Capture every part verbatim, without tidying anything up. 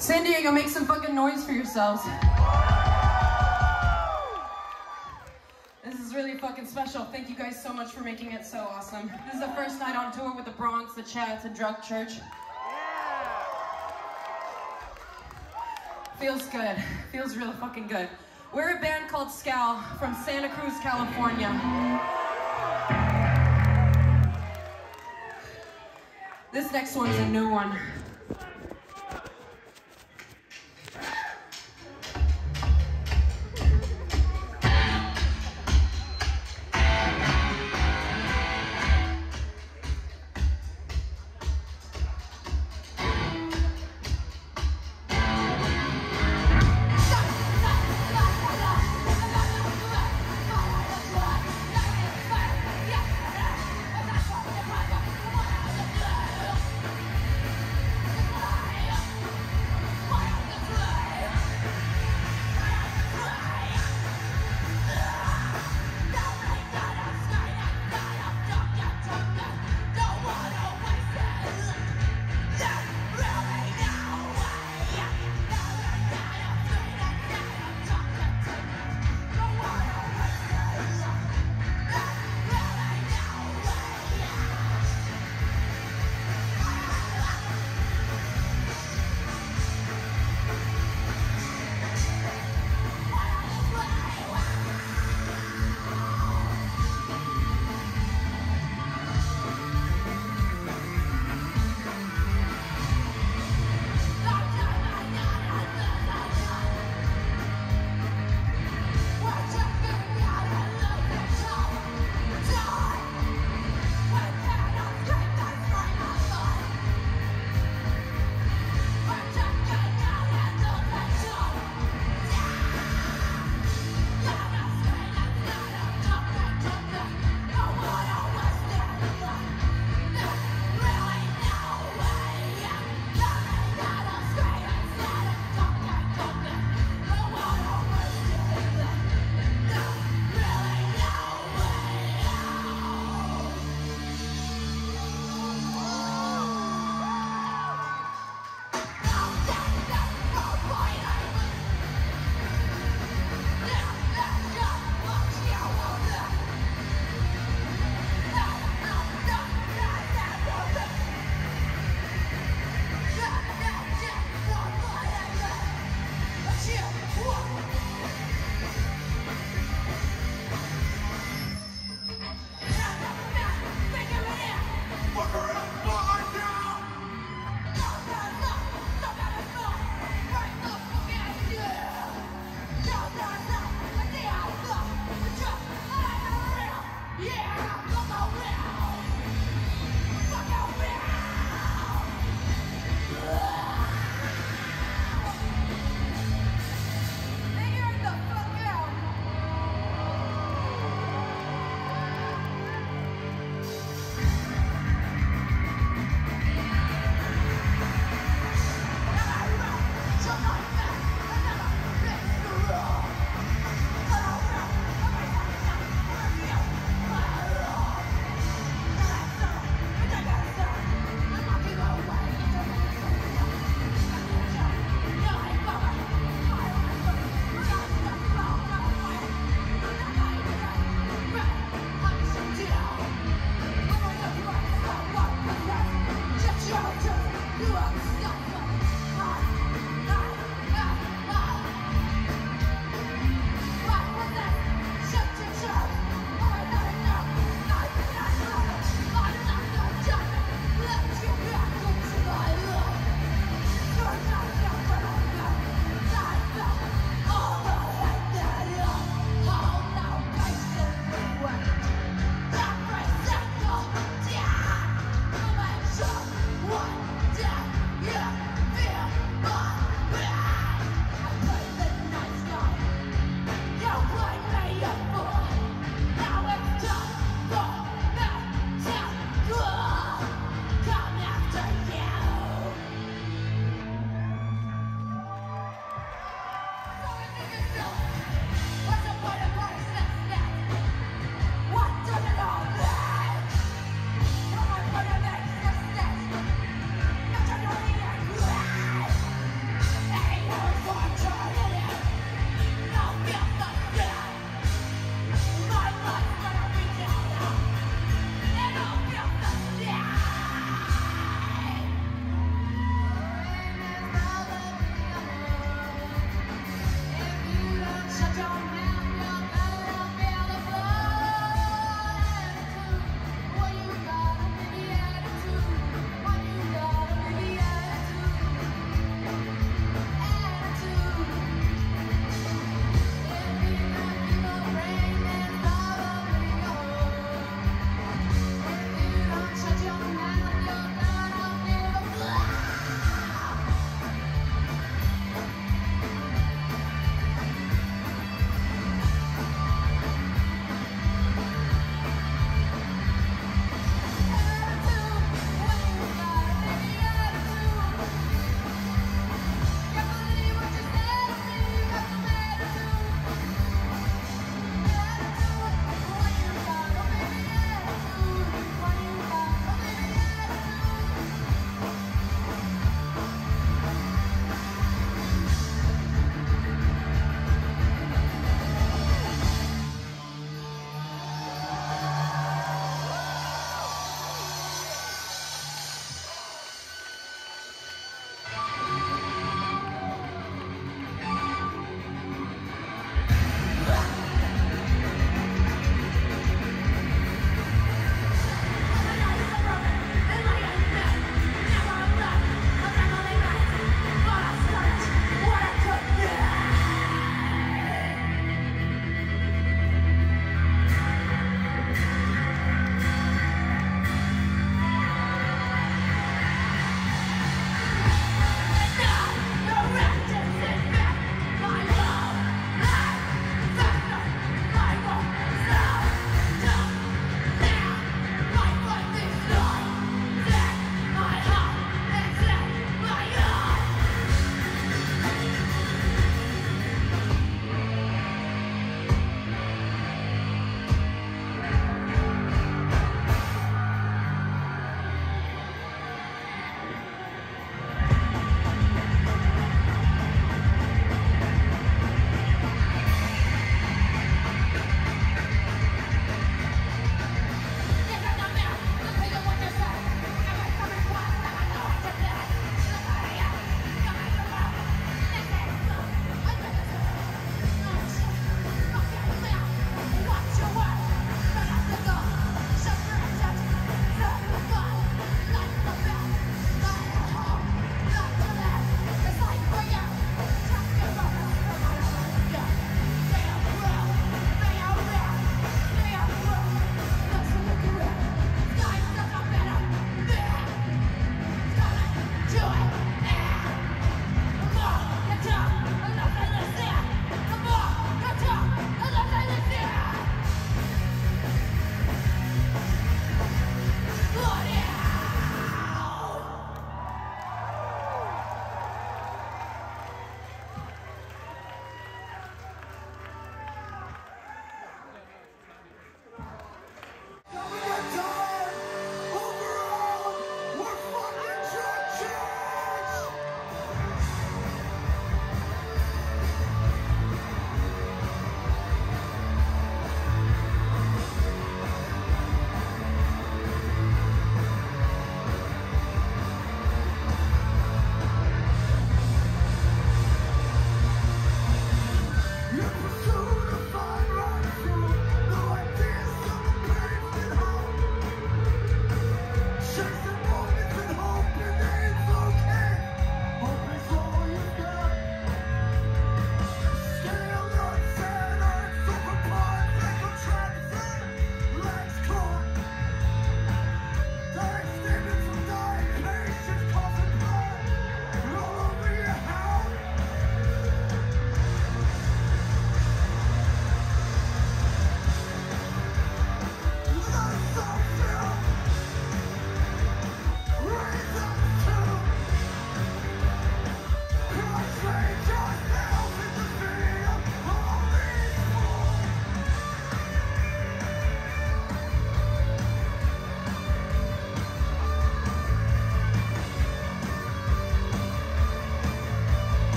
San Diego, make some fucking noise for yourselves. This is really fucking special. Thank you guys so much for making it so awesome. This is the first night on tour with the Bronx, the Chats, and Drug Church. Feels good. Feels real fucking good. We're a band called Scowl from Santa Cruz, California. This next one's a new one.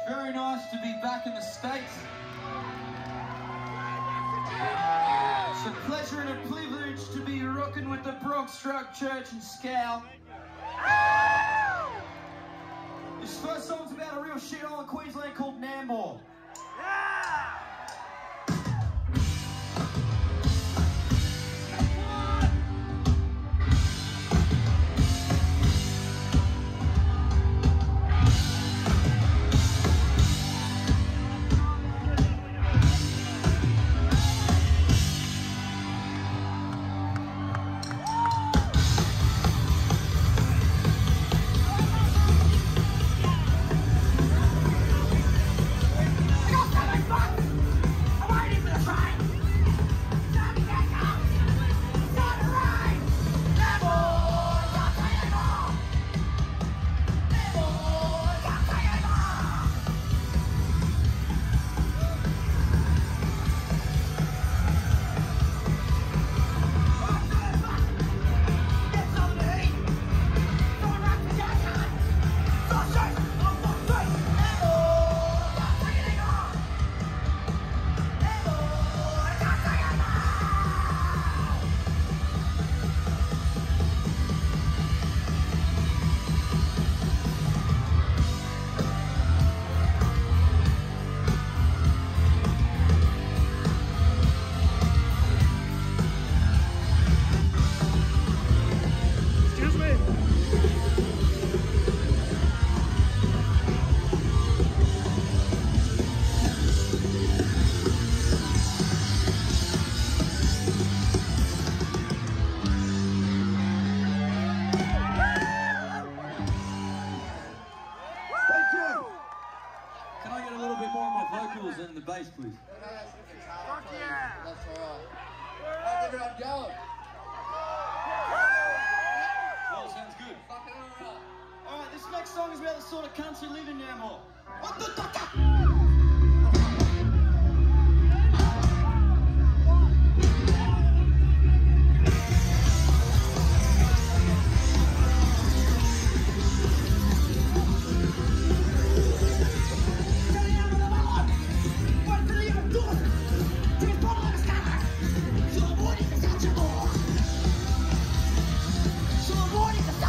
Very nice to be back in the States. It's a pleasure and a privilege to be rocking with the Bronx Drug Church and Scowl. This first song's about a real shit hole in Queensland called Nambour. Yeah! And the bass, please. Fuck yeah! That's alright. How's everyone going? Well, sounds good. Fucking alright. Alright, this next song is about the sort of cunts who live in Nambour. What the fuck?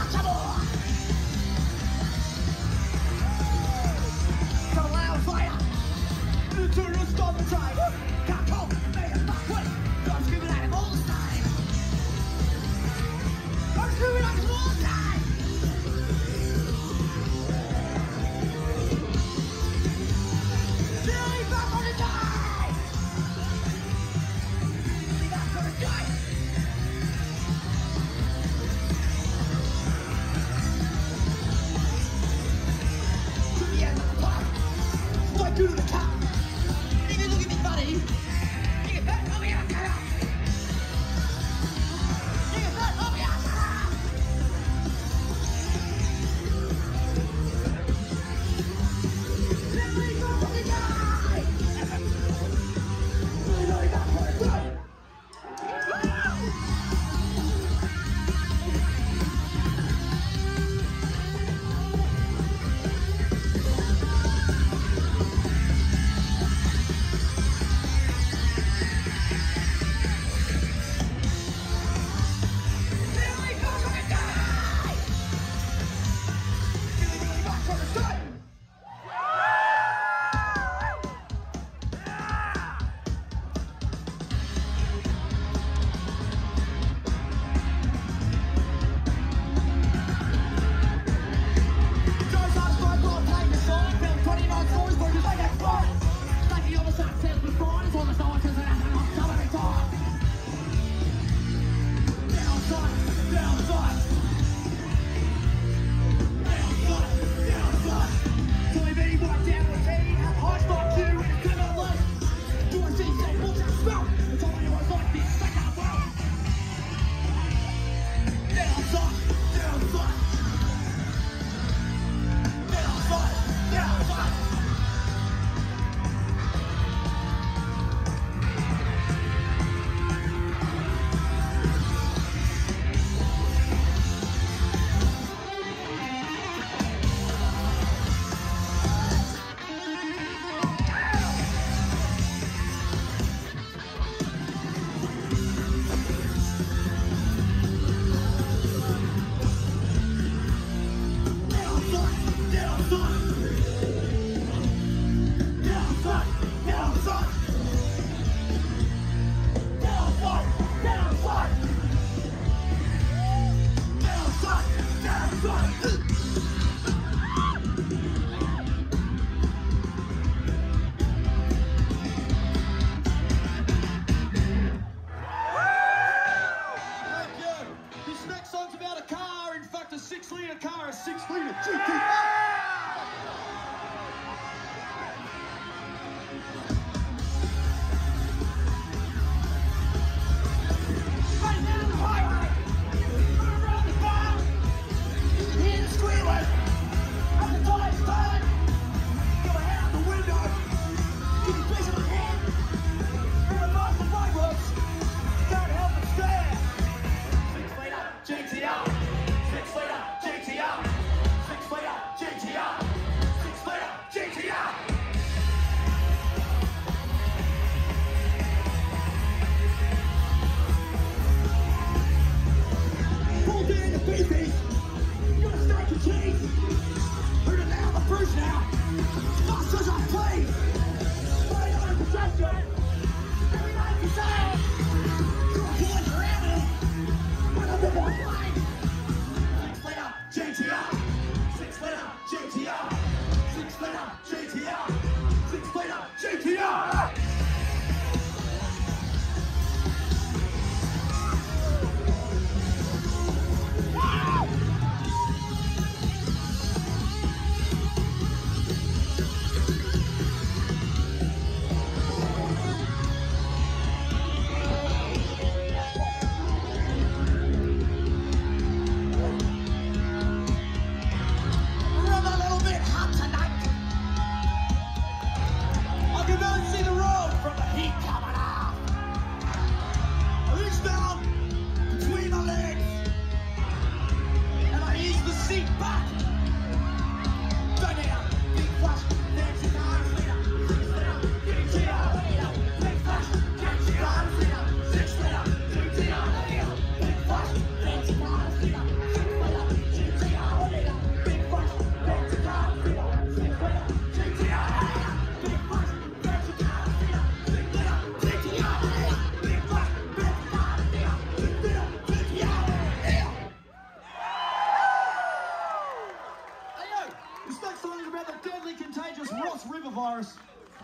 Fire! Freedom, G T. Virus.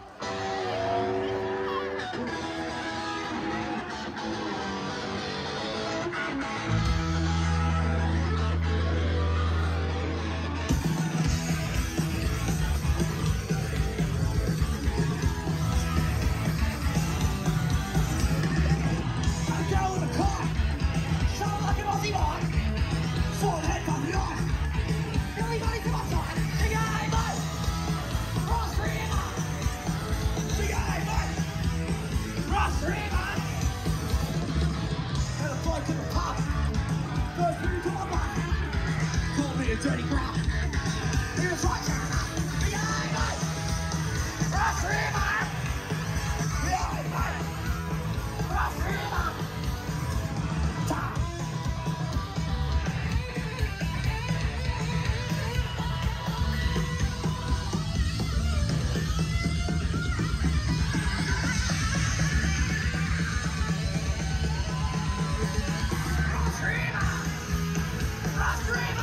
Dirty crowd. Here's what you're not. Behind us. Cross river. Behind us. Cross river. Top. Cross river. Cross river.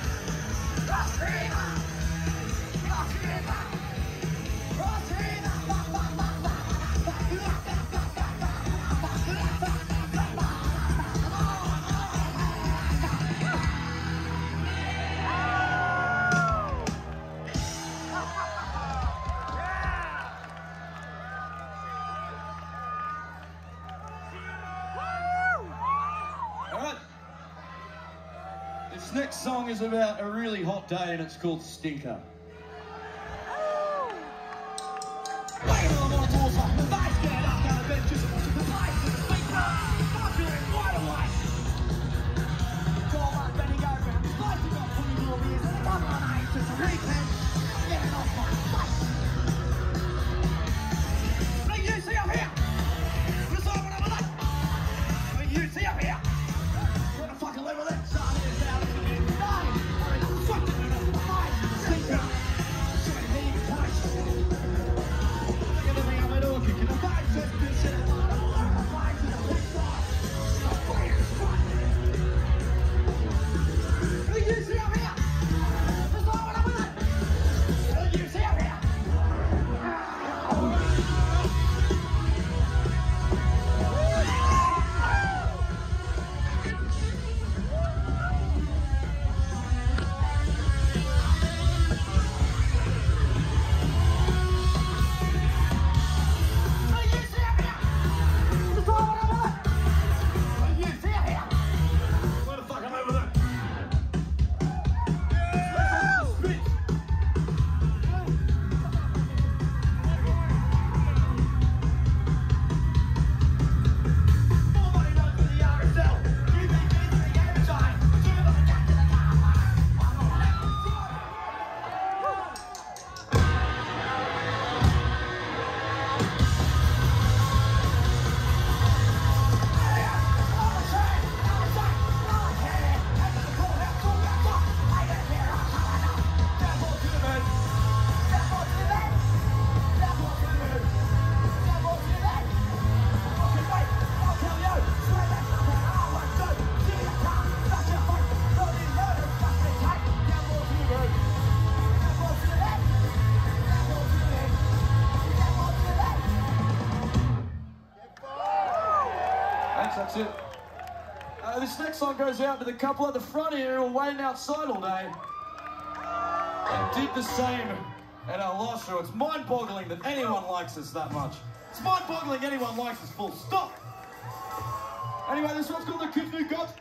This next song is about a really hot day and it's called Stinker. Stinker. next song goes out to the couple at the front here who were waiting outside all day and did the same at our last show. It's mind-boggling that anyone likes us that much. It's mind-boggling anyone likes us, full stop. Anyway, this one's called The Kids New God.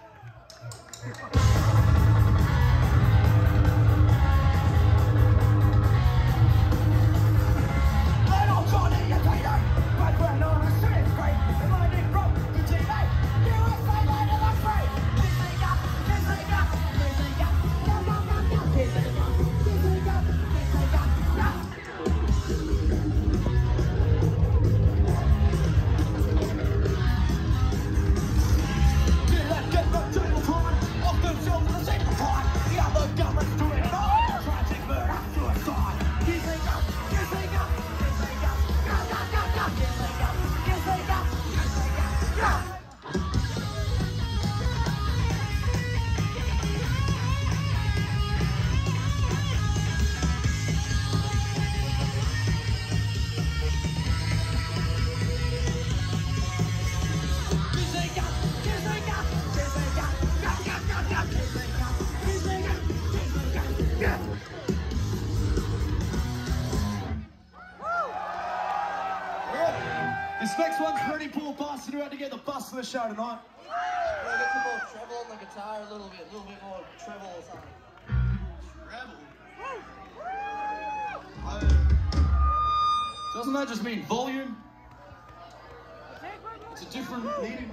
This next one's for any poor bastard who had to get the bus for the show tonight. We'll get some more treble on the guitar, a little bit, a little bit more treble or something. Treble? Doesn't that just mean volume? It's a different meaning.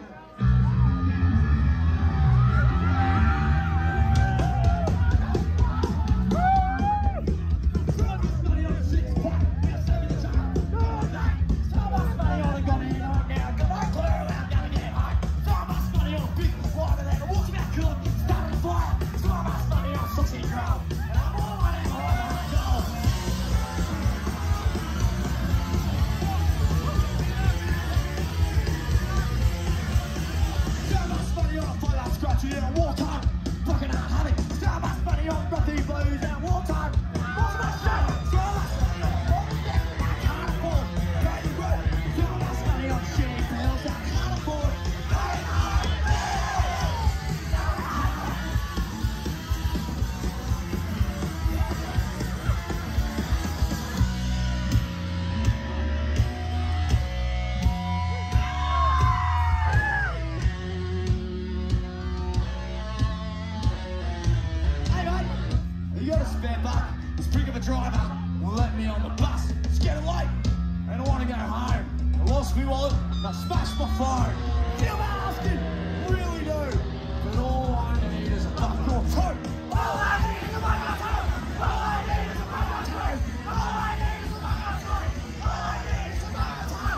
Driver will let me on the bus. It's getting late and I want to go home. I lost my wallet and I smashed my phone. Feel bastard, really do. But all I need is a buck or two. All I need is a buck or two. All I need is a buck or two. All I need is a buck or two. All I need is a buck or two.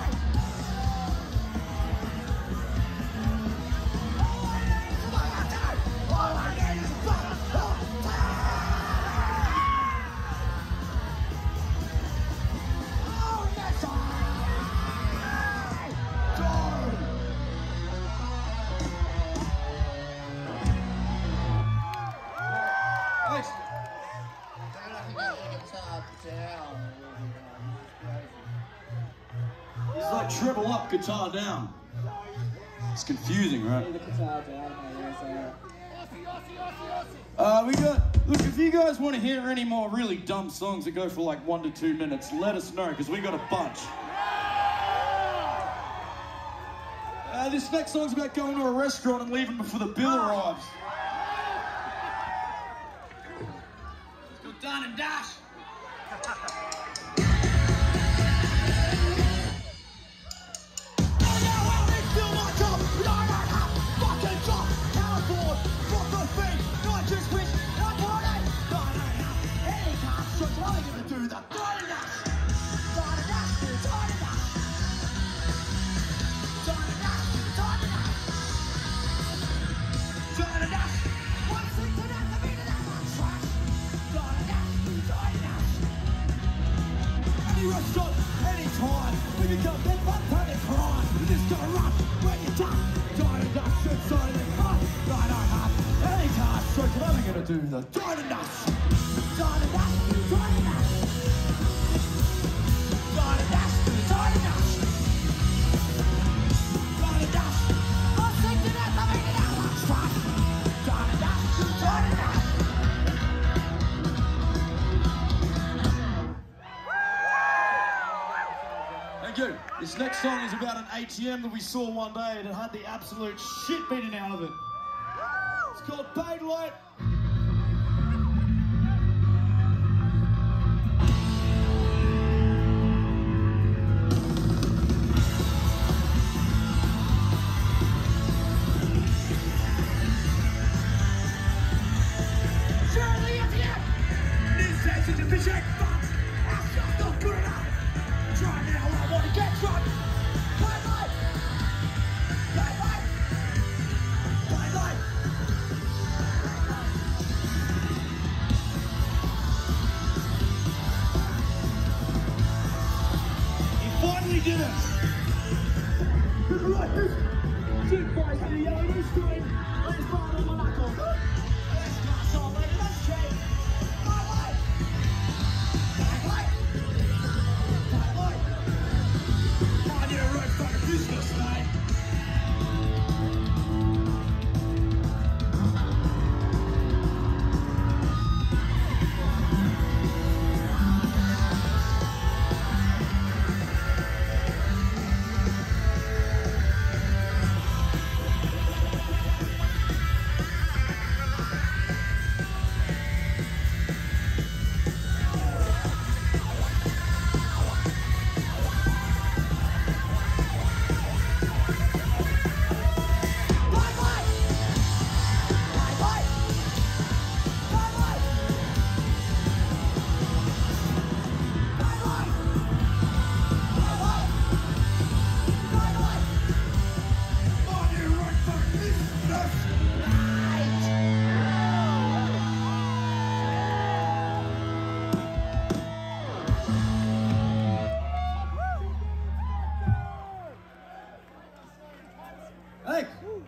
All I need is a buck or two. All I need is a buck or two. It's like treble up, guitar down. It's confusing, right? Uh, we got, look, if you guys want to hear any more really dumb songs that go for like one to two minutes, let us know, because we got a bunch. Uh, this next song's about going to a restaurant and leaving before the bill arrives. Let's go down and dash. Anytime, when you come in, one time it's crime. You just gotta run when you're done. Dine and dash, it's so they come. I don't have any cars, so I'm only gonna do the dine and dash. Dine and dash, dine and dash. Dine and dash, dine and dash. Dine and dash. I'm thinking that I'm making out of trash. go. This next song is about an A T M that we saw one day and it had the absolute shit beaten out of it. It's called Pay to Late. Did it! People like this! Two boys had a yellow screen, and it's part of my knuckle. Let's pass on, lady, let's change. My life! My life! My life! I need a road for business, mate. Hey!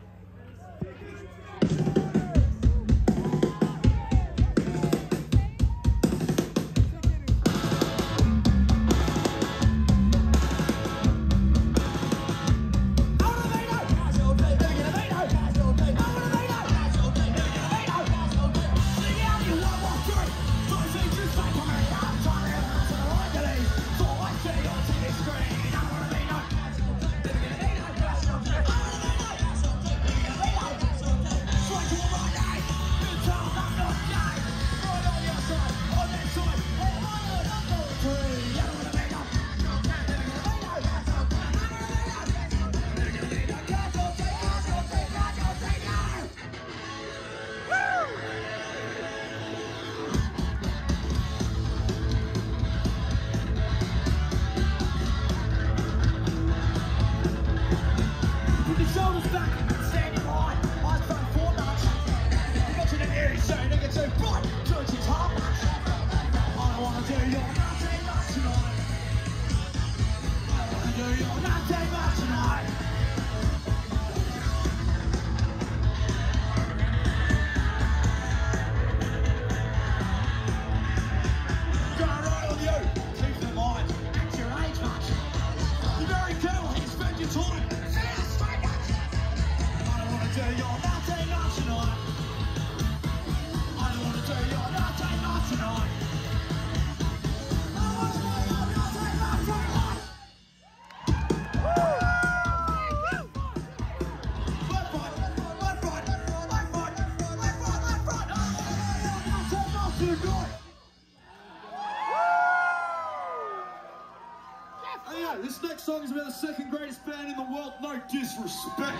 This next song is about the second greatest band in the world, no disrespect.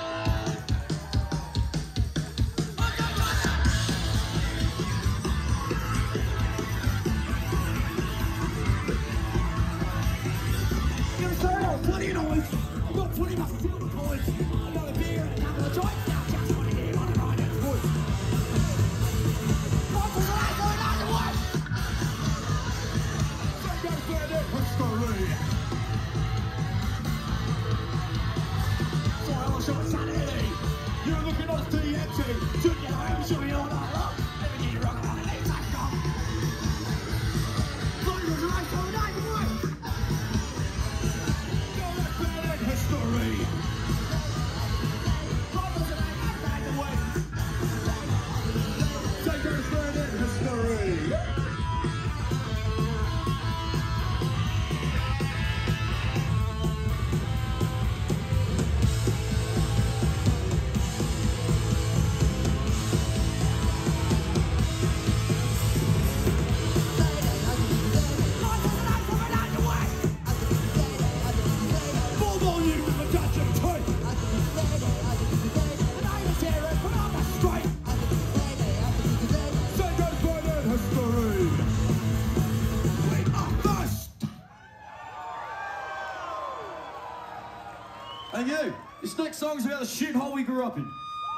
You're sorry, I've got plenty of noise. I've got twenty bucks to the points. I've got a beer and a couple of joints. Now just want to hear on the right next voice. Michael, right, going out the way. Second further history. You're looking on D M T, took you home, show me all night long. Never get you wrong about the legs I've got. Blood was right for night boy. Go back bad in history. Blood was an Thank you. This next song's about the shithole we grew up in.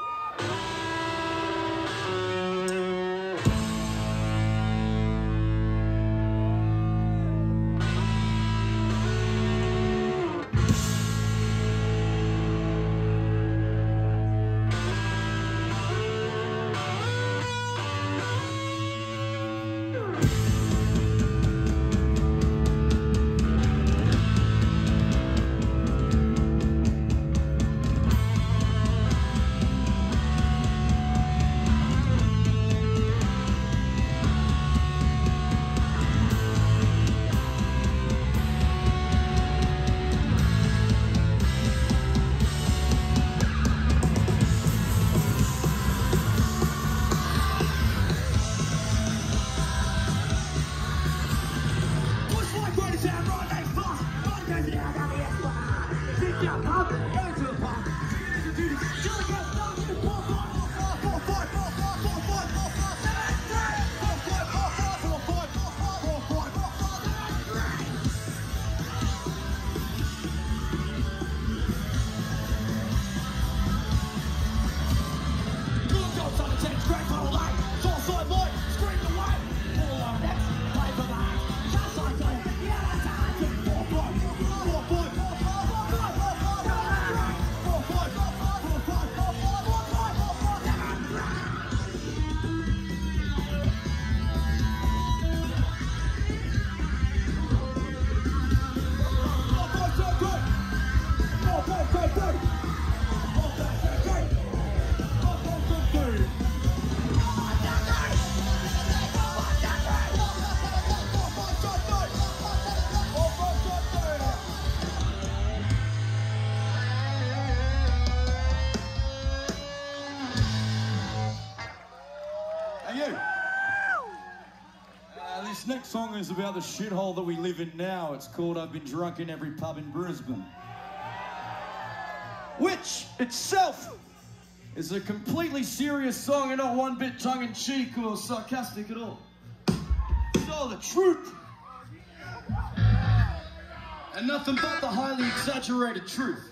Next song is about the shithole that we live in now. It's called I've Been Drunk in Every Pub in Brisbane. Which itself is a completely serious song and not one bit tongue-in-cheek or sarcastic at all. It's all the truth. And nothing but the highly exaggerated truth.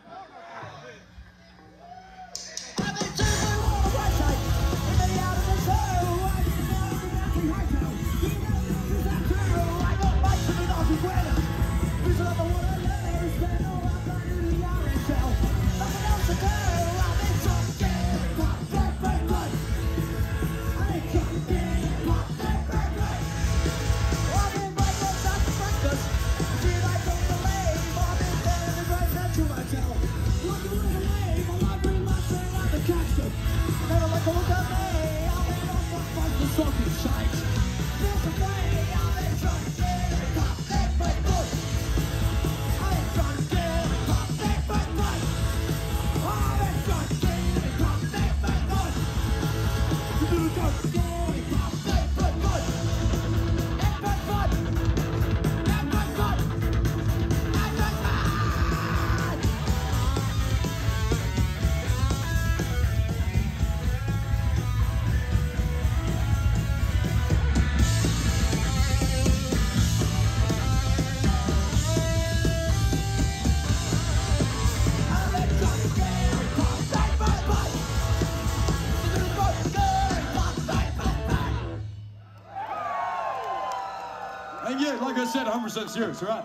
Like I said, one hundred percent serious, all right?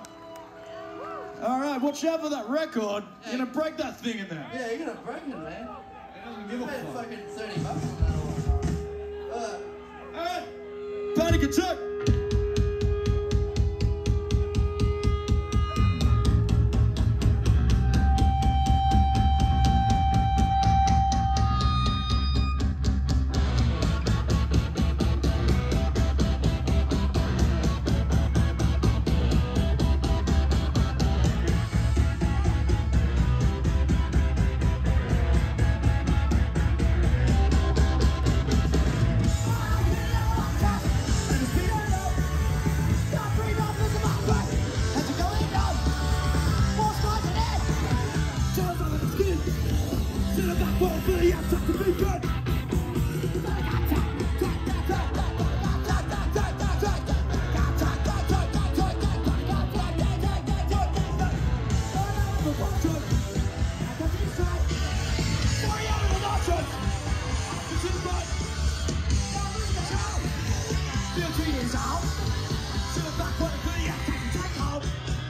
All right, watch out for that record. You're gonna break that thing in there. Yeah, you're gonna break it, man. It doesn't give You a paid fuck. fucking thirty bucks on that one. Uh, All right, panic attack. Feel home. To the back where the yeah, take, take home.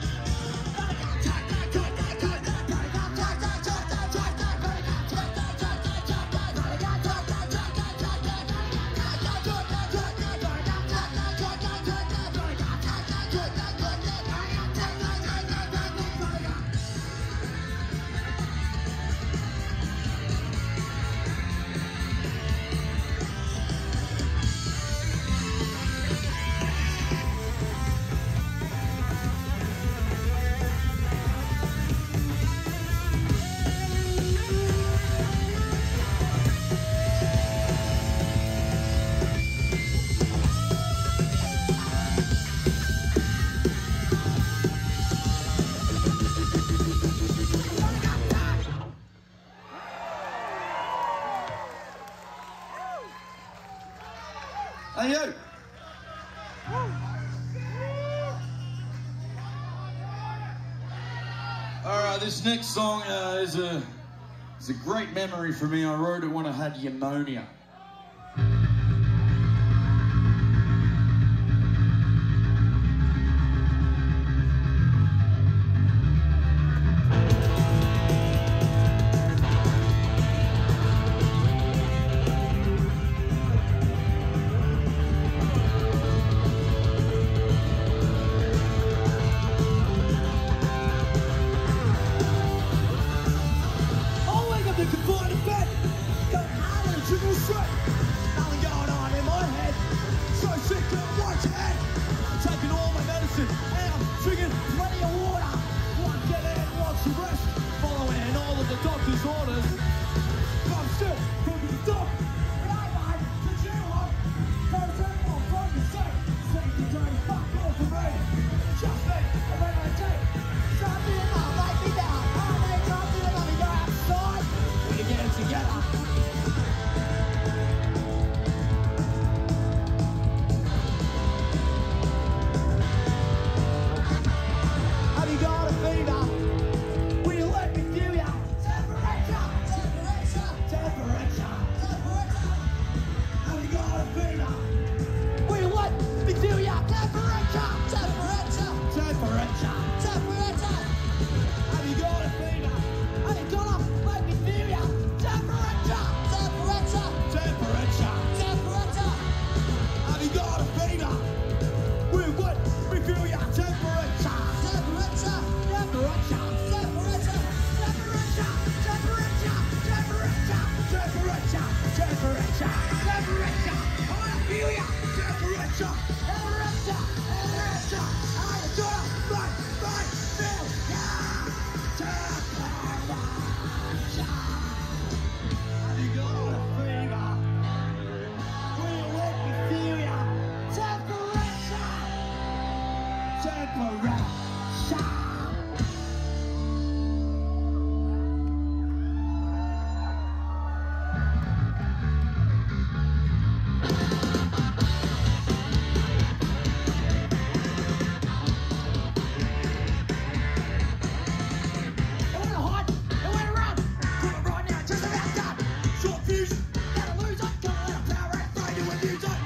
Hey you! Alright, this next song uh, is, a, is a great memory for me. I wrote it when I had pneumonia.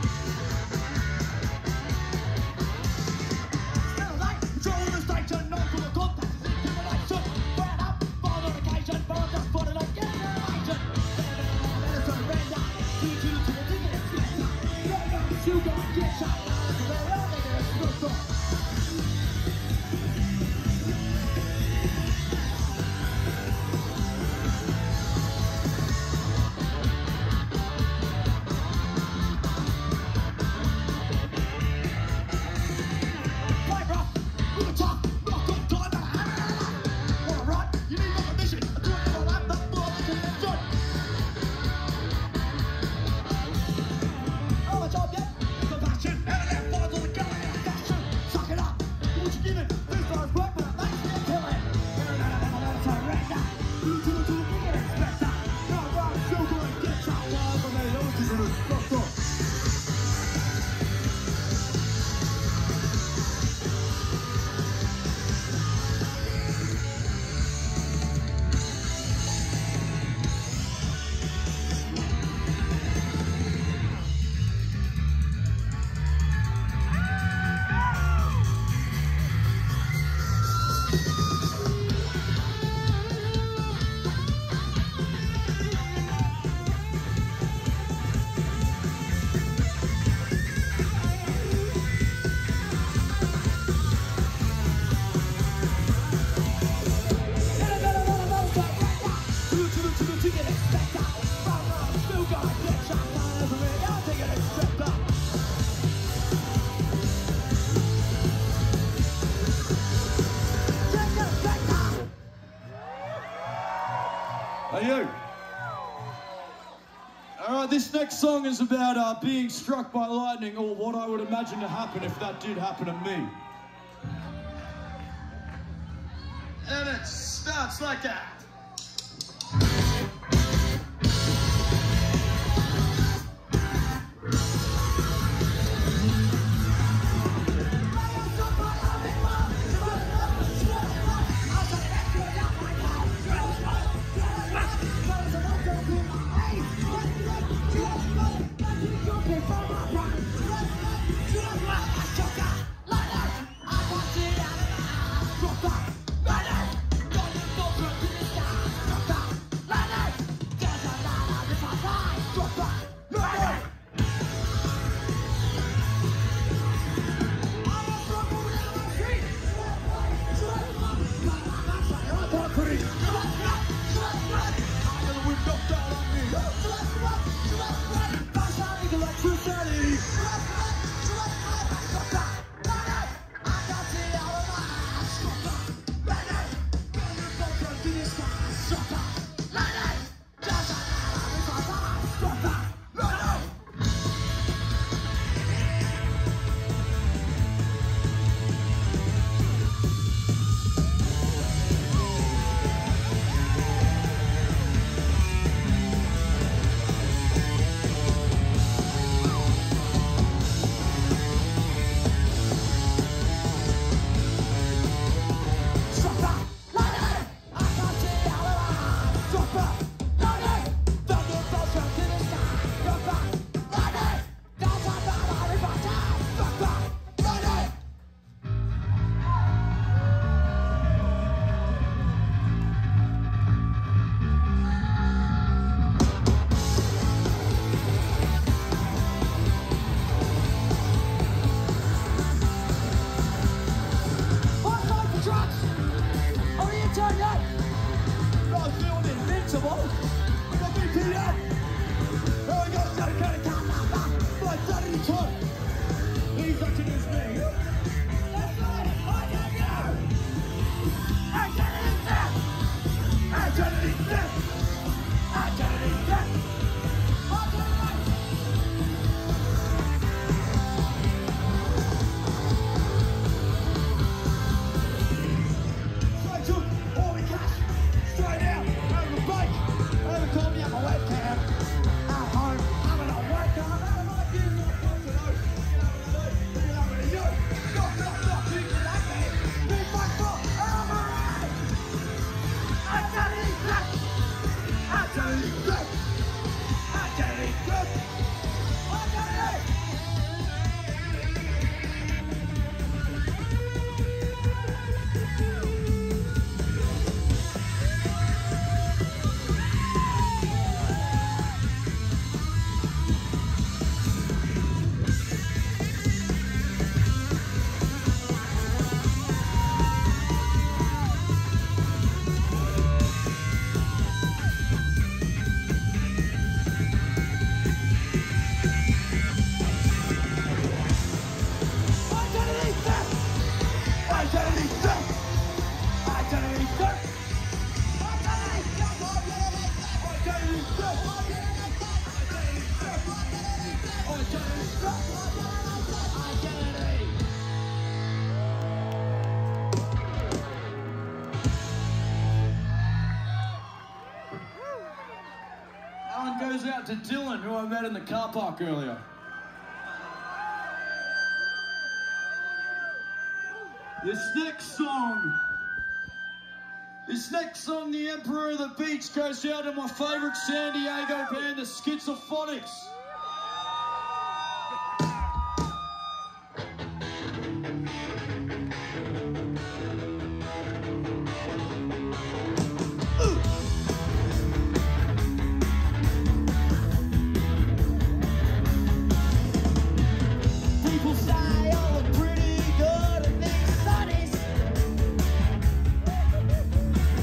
No uh, this next song is about uh, being struck by lightning, or what I would imagine to happen if that did happen to me. And it starts like that. Goes out to Dylan, who I met in the car park earlier. This next song, this next song, The Emperor of the Beach, goes out to my favorite San Diego band, the Schizophonics.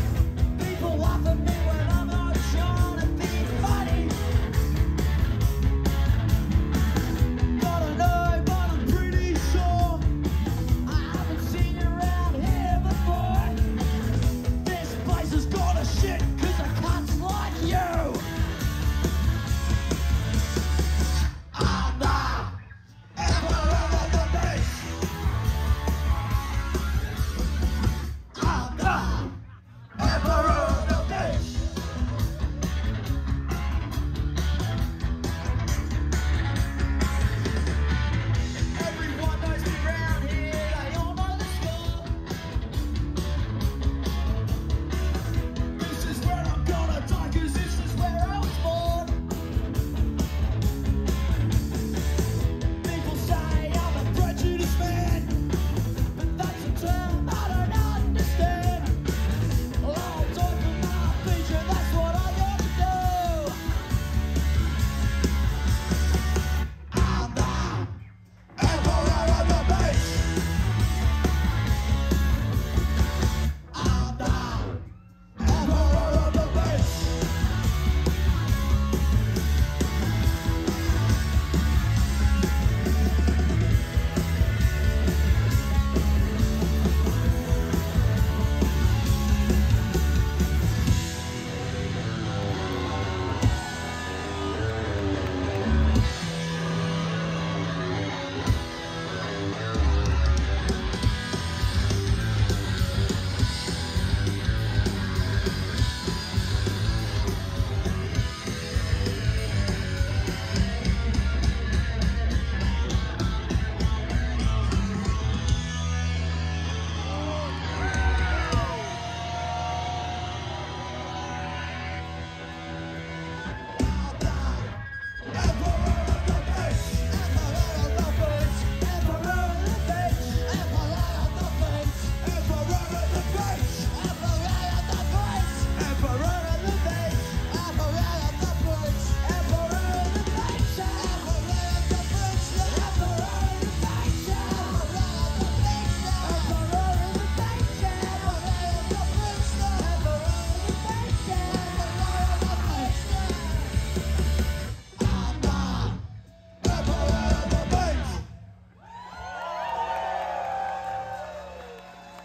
People walk with me when I'm not trying to be funny.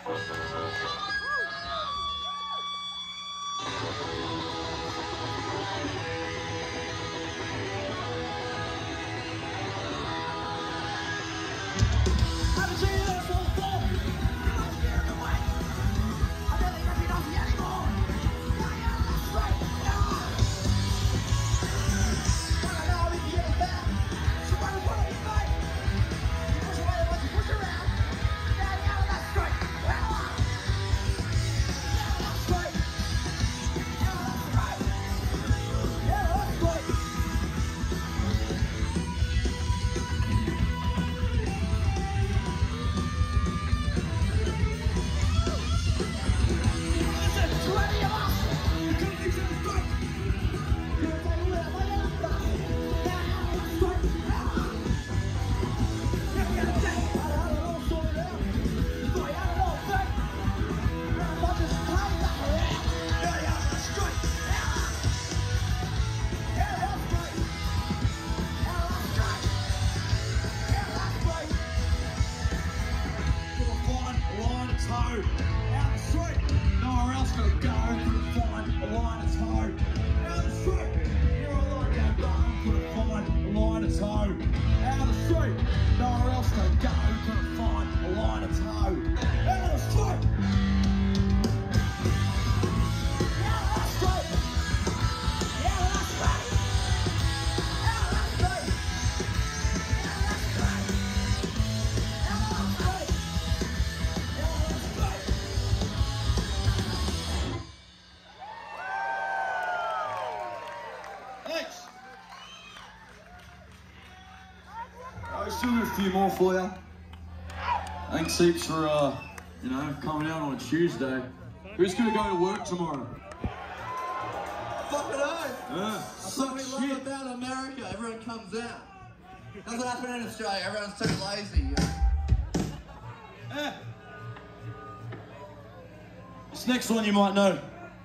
Still got a few more for you. Thanks heaps for, uh, you know, coming out on a Tuesday. Who's going to go to work tomorrow? Fucking oath. Yeah, That's what we love about America. Everyone comes out. Doesn't happen in Australia. Everyone's too lazy. You know? Yeah. This next one you might know.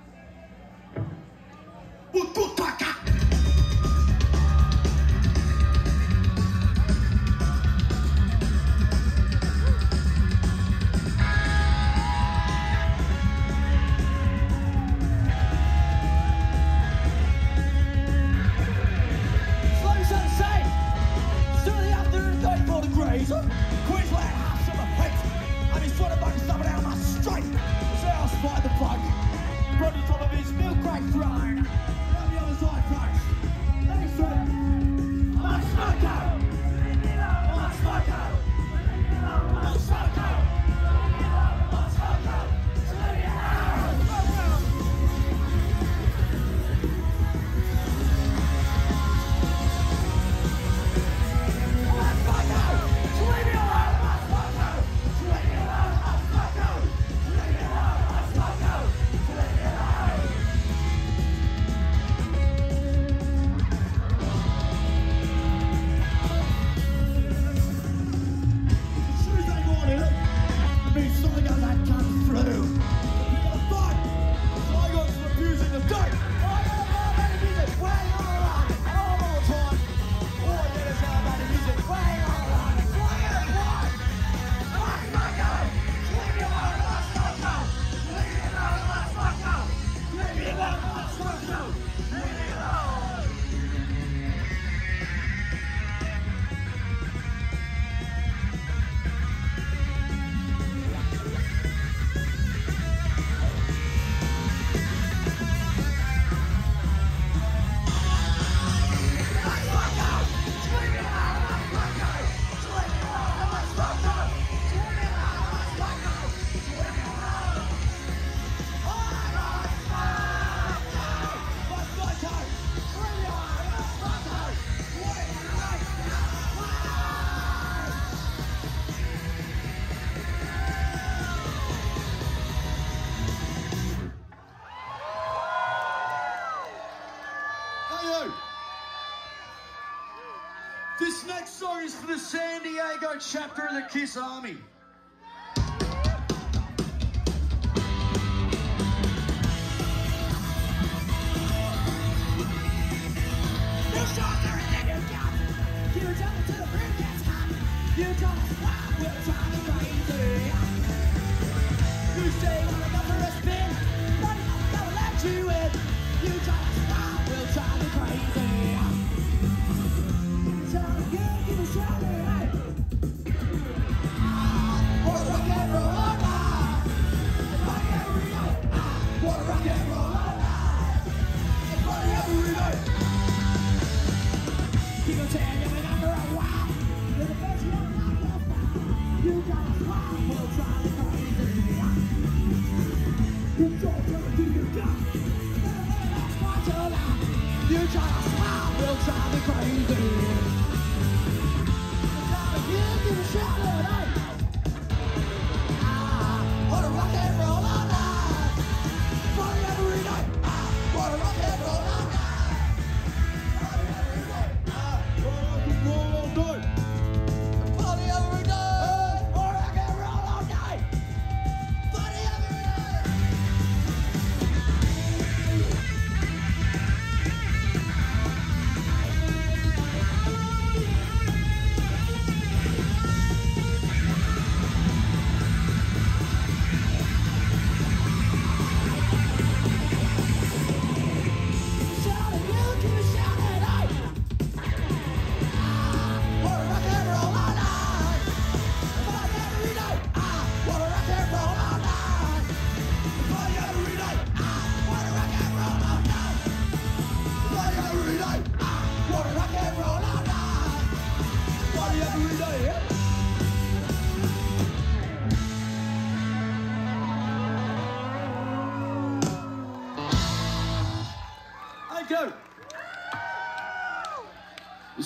Queensland half summer heat. I'm his foot above something down my straight. So I'll spy the bug. Brought to the top of his milk crate throne. Down the other side, folks. Let me shoot it. I'm a smoker. I'm a smoker. I'm a smoker. I'm a smoker. So let me out. This next song is for the San Diego chapter of the Kiss Army. You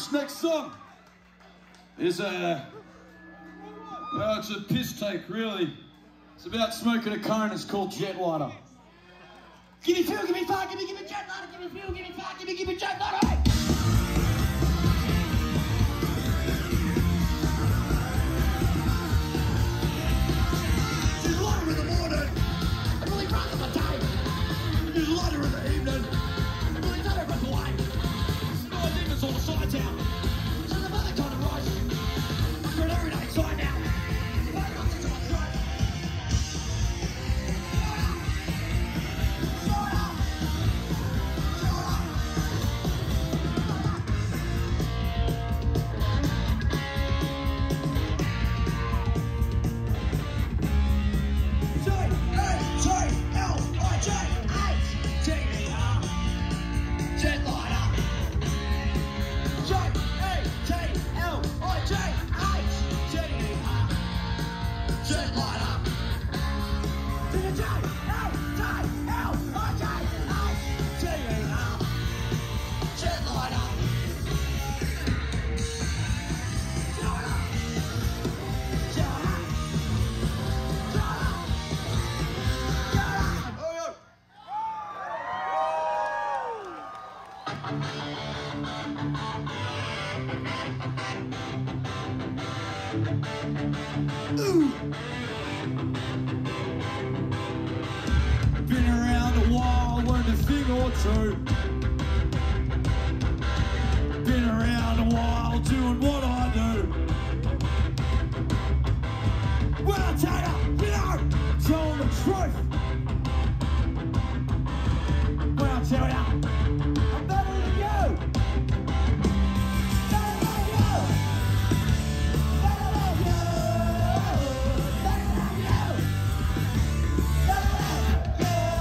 This next song is a, well, it's a piss take, really. It's about smoking a cone. It's called Jet Lighter. Give me fuel, give me fire, give me, give me jet lighter, give me fuel, give me fire, give me, give me jet lighter. Hey! She's lighter in the morning, it really brightens my day. She's lighter in the evening, it really does her breath away. No demons on the side town. She's another kind of rice. For an everyday side now. Ooh. Been around a while, learned a thing or two. Been around a while, doing what I do. When I tell you, you know, tell the truth. When I tell you, I'm better than you. Better than you. Better than you. Better than you. Better than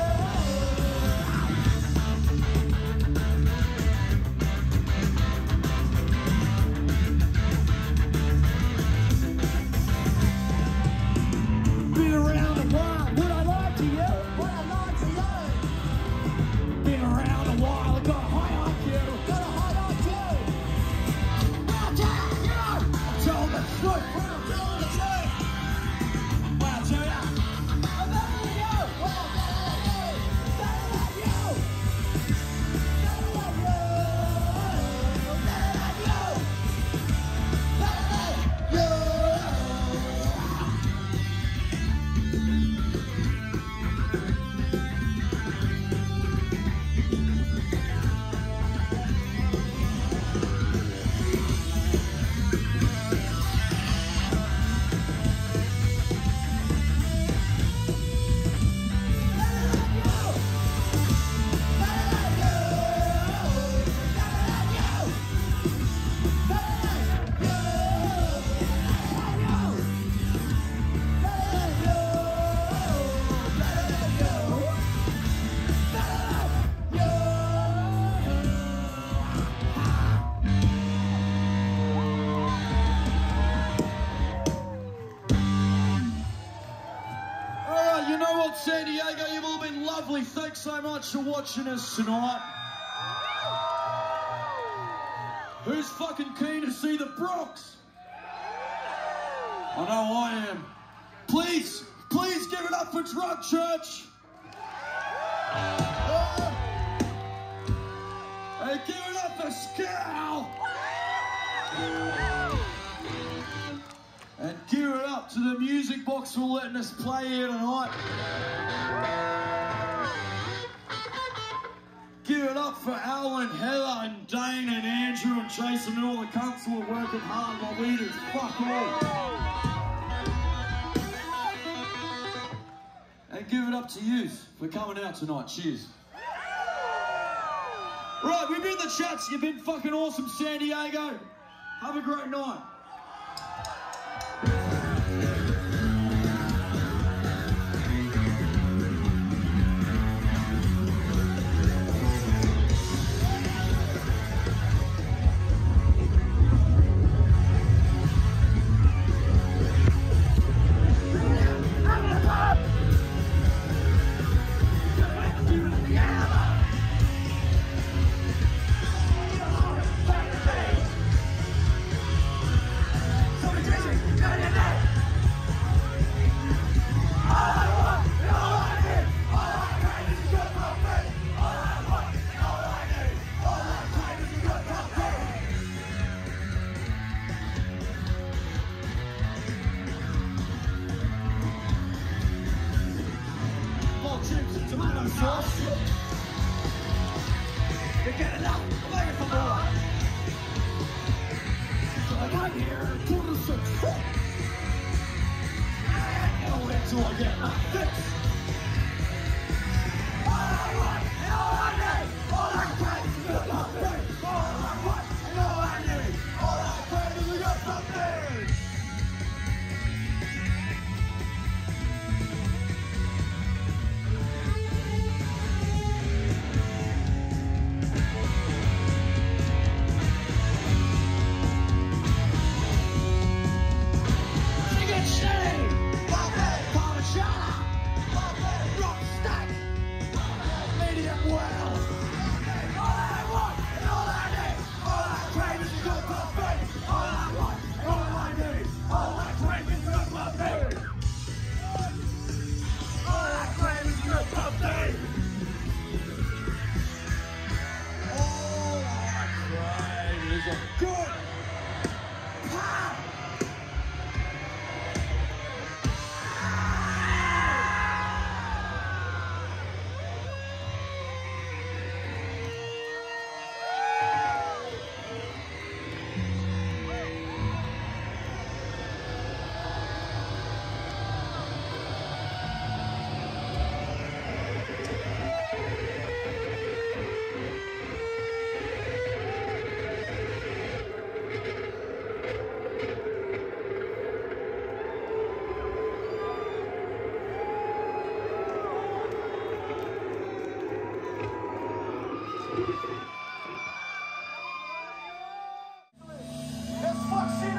you. Been around a while, would I lie to you? Would I lie to you? Been around a while, got a high I Q. Got a high I Q. I'll tell you, I'll tell the truth. I'll tell the truth. When I tell you, I'm better than you. Well, I'm better than you. Better than you. Better than you. Better than you. Better than you. Alright, you know what, San Diego, you've all been lovely. Thanks so much for watching us tonight. Who's fucking keen to see the Bronx? I know I am. Please, please give it up for Drug Church. Hey, give it up for Scowl. And give it up to the music box for letting us play here tonight. Give it up for Alan, Heather, and Dane, and Andrew, and Jason, and all the cunts who are working hard while we do fuck all. And give it up to you for coming out tonight. Cheers. Right, we've been the Chats. You've been fucking awesome, San Diego. Have a great night. tomato sauce. You get enough, I'm waiting for more. So I got here, quarter to six. I'll wait till I get my fix. All I want and all I need, all I crave is a good puppy. All I want and all I need, all I crave is a good puppy. Good pop! Let's fuck shit up!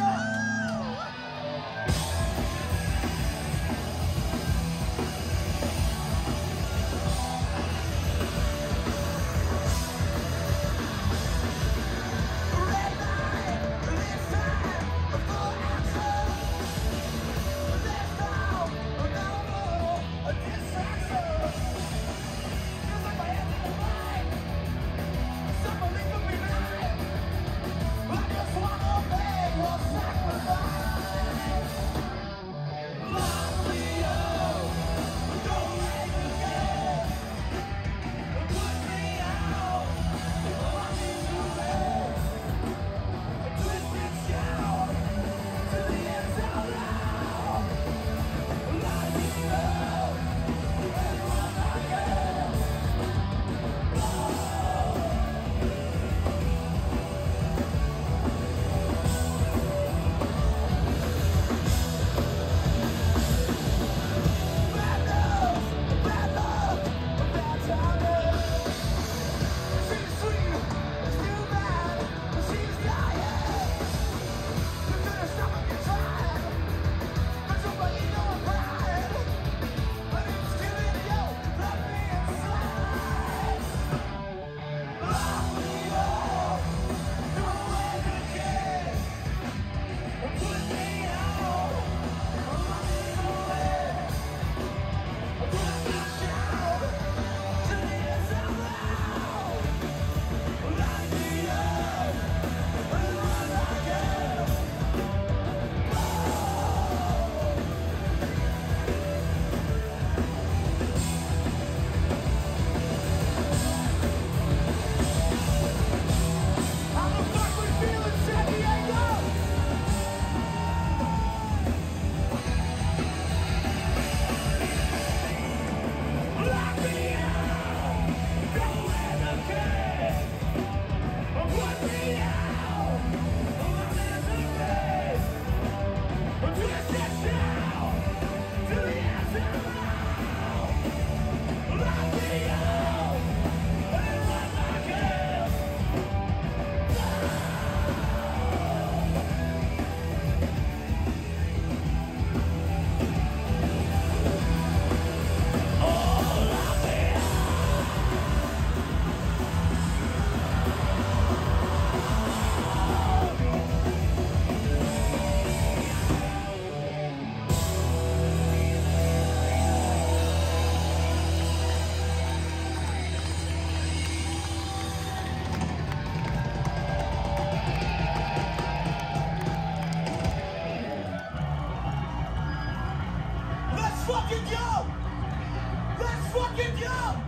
fucking go! Let's fucking go!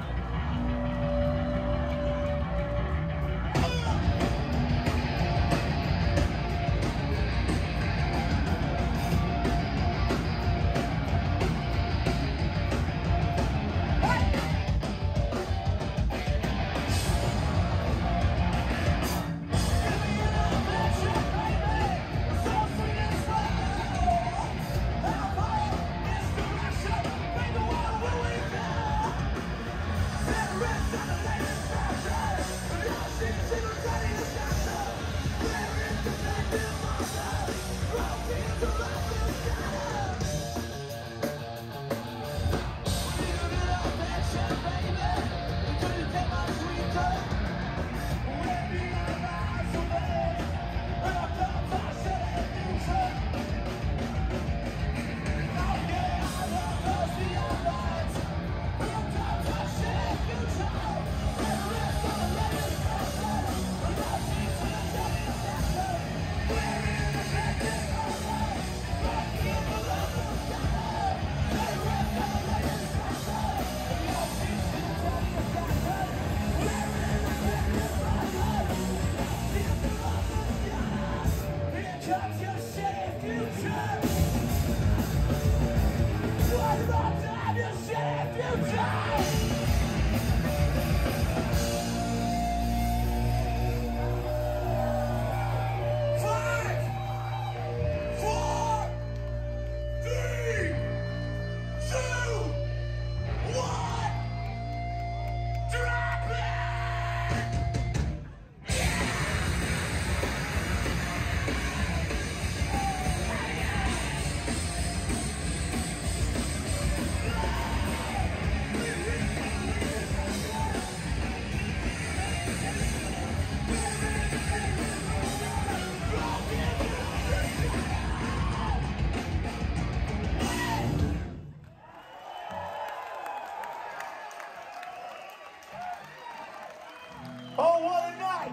Oh, what a night!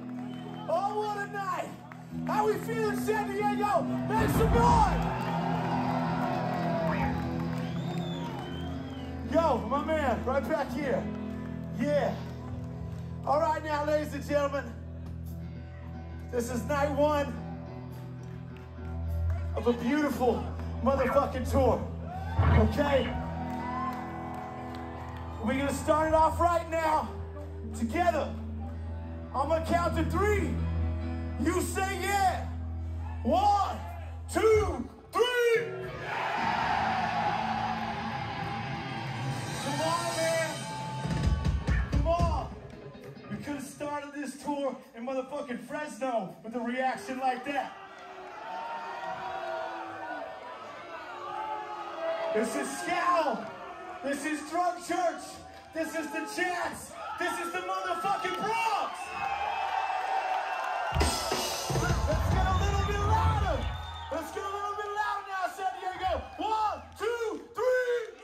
Oh, what a night! How we feeling, San Diego? Make some noise! Yo, my man, right back here. Yeah. All right now, ladies and gentlemen. This is night one of a beautiful motherfucking tour. Okay? We're gonna start it off right now, together. I'm gonna count to three. You say yeah. One, two, three. Come on, man. Come on. We could have started this tour in motherfucking Fresno with a reaction like that. This is Scowl. This is Drunk Church. This is the Chats. This is the motherfucking Bronx. Let's get a little bit louder. Let's get a little bit louder now, San Diego. One, two, three.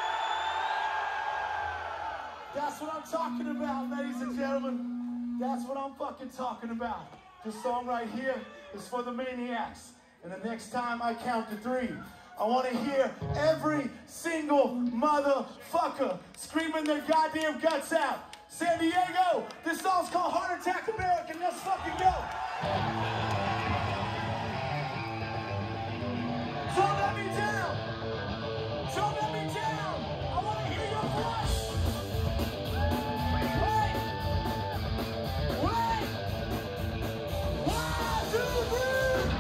That's what I'm talking about, ladies and gentlemen. That's what I'm fucking talking about. This song right here is for the maniacs. And the next time I count to three, I want to hear every single motherfucker screaming their goddamn guts out. San Diego, this song's called Heart Attack American. Let's fucking go. Don't let me down. Don't let me down. I want to hear your voice. Wait. Wait. One, two, three.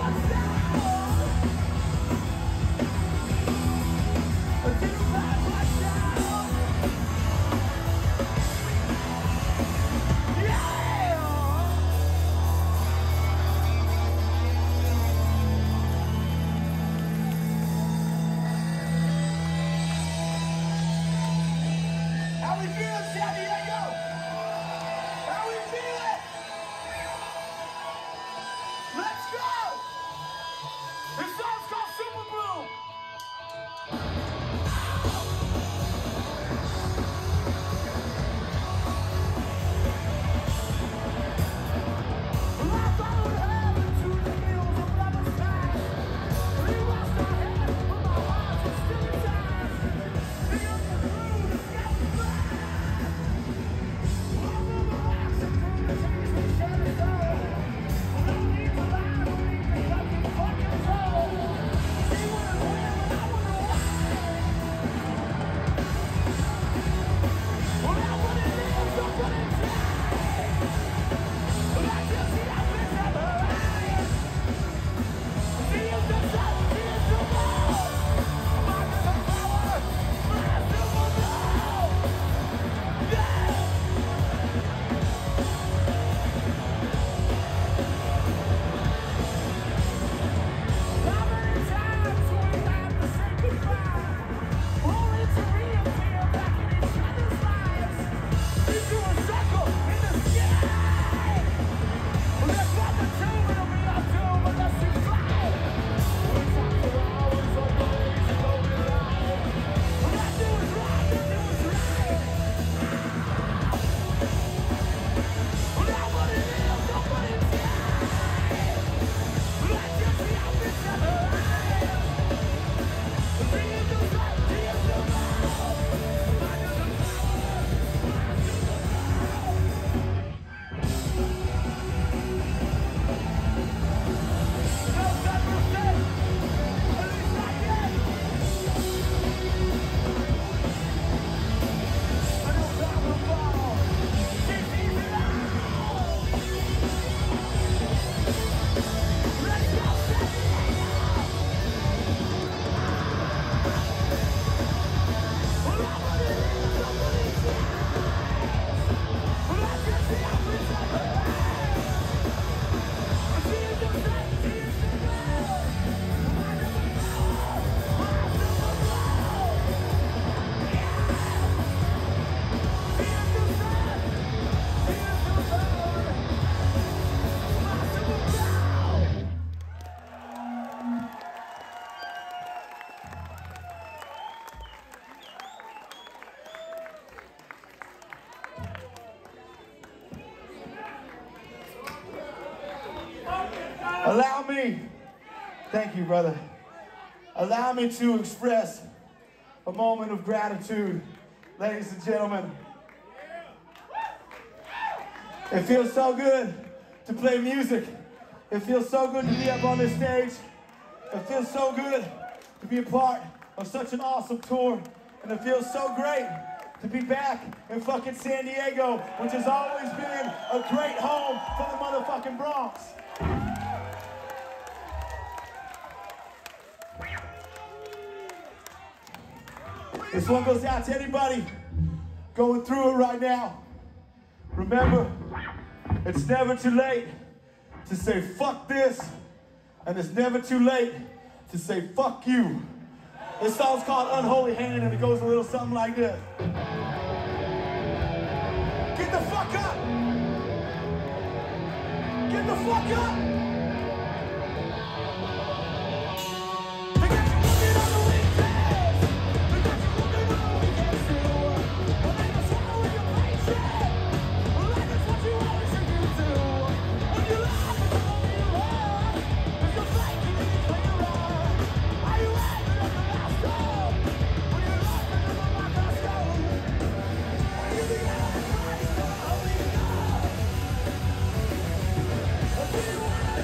Allow me, thank you, brother. Allow me to express a moment of gratitude, ladies and gentlemen. It feels so good to play music. It feels so good to be up on this stage. It feels so good to be a part of such an awesome tour. And it feels so great to be back in fucking San Diego, which has always been a great home for the motherfucking Bronx. This one goes out to anybody going through it right now. Remember, it's never too late to say fuck this, and it's never too late to say fuck you. This song's called Unholy Hand, and it goes a little something like this. Get the fuck up! Get the fuck up! What do you want?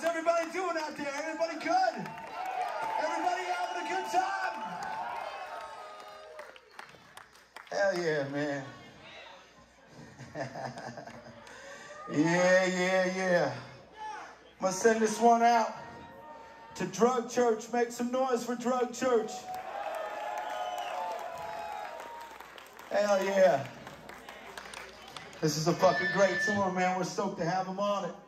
How's everybody doing out there? Everybody good? Everybody having a good time? Hell yeah, man. Yeah, yeah, yeah. I'm gonna send this one out to Drug Church. Make some noise for Drug Church. Hell yeah. This is a fucking great song, man. We're stoked to have him on it.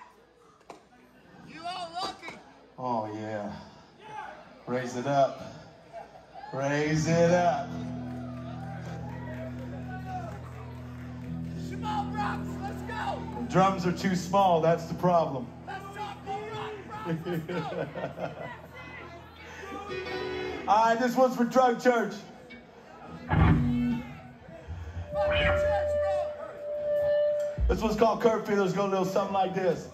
You all lucky. Oh, yeah. Raise it up. Raise it up. Small Bronx, let's go. The drums are too small. That's the problem. Let's talk more rock, Bronx, let's go. All right, this one's for Drug Church. This one's called Curfew. It's going to go something like this.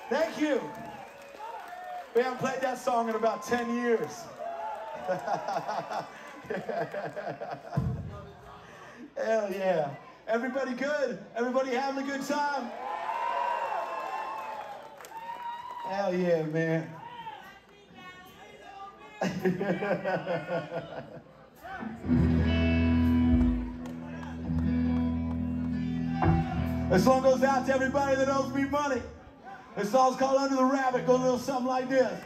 Thank you. We haven't played that song in about ten years. Hell yeah. Everybody good? Everybody having a good time? Hell yeah, man. This song goes out to everybody that owes me money. This song's called Under the Rabbit. Goes a little something like this.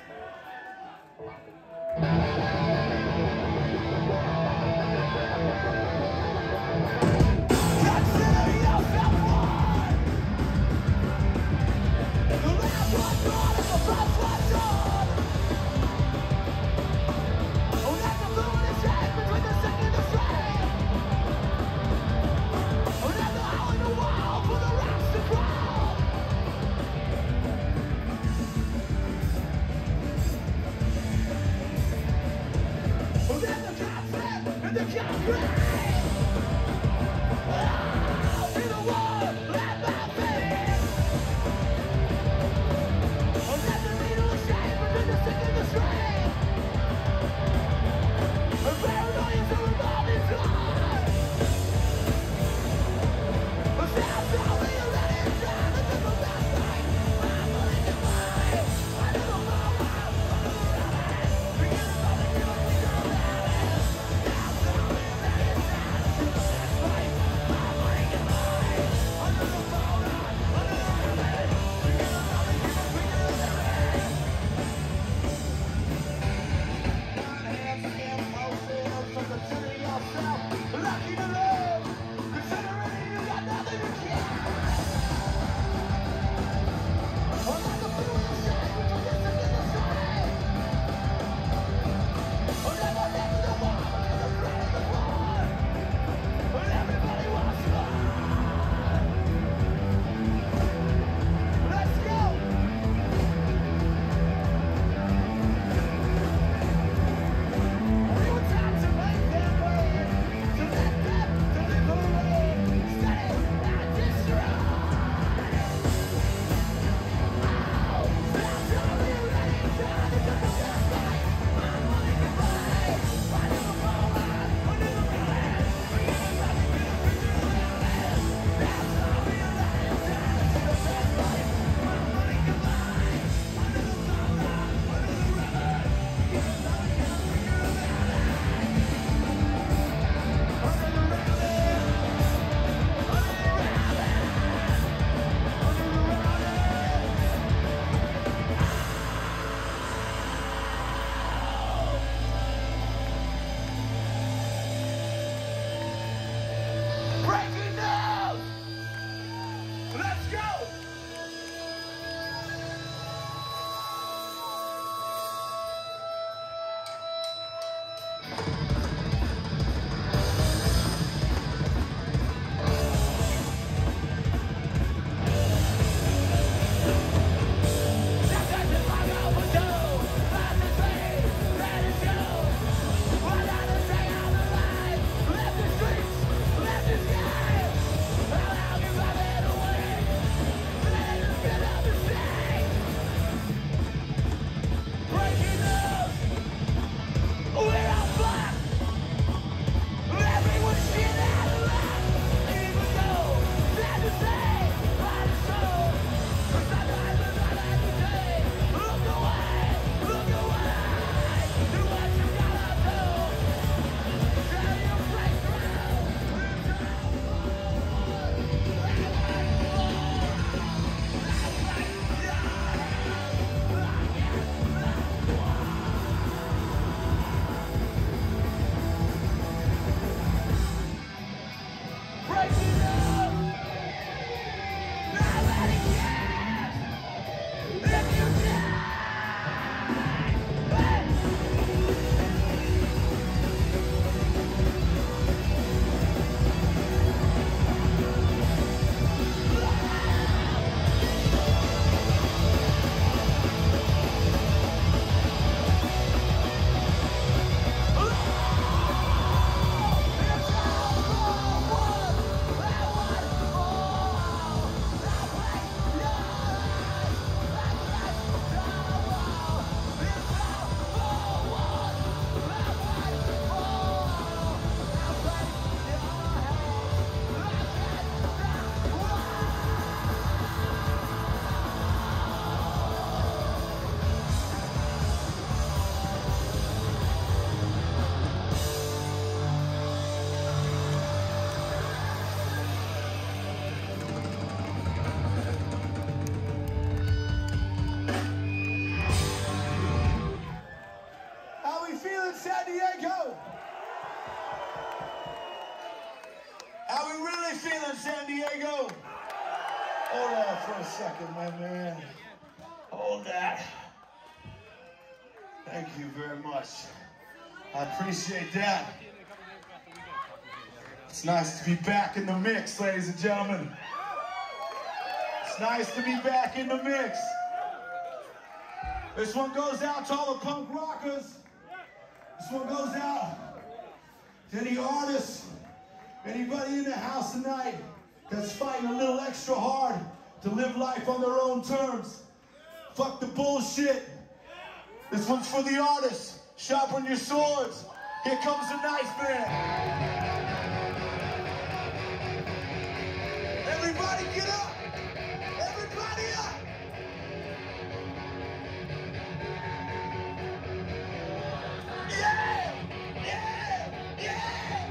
that for a second, my man. Hold that. Thank you very much. I appreciate that. It's nice to be back in the mix, ladies and gentlemen. It's nice to be back in the mix. This one goes out to all the punk rockers. This one goes out to any artists, anybody in the house tonight that's fighting a little extra hard to live life on their own terms. Fuck the bullshit. This one's for the artists. Sharpen your swords. Here comes the knife man. Everybody get up. Everybody up. Yeah! Yeah! Yeah!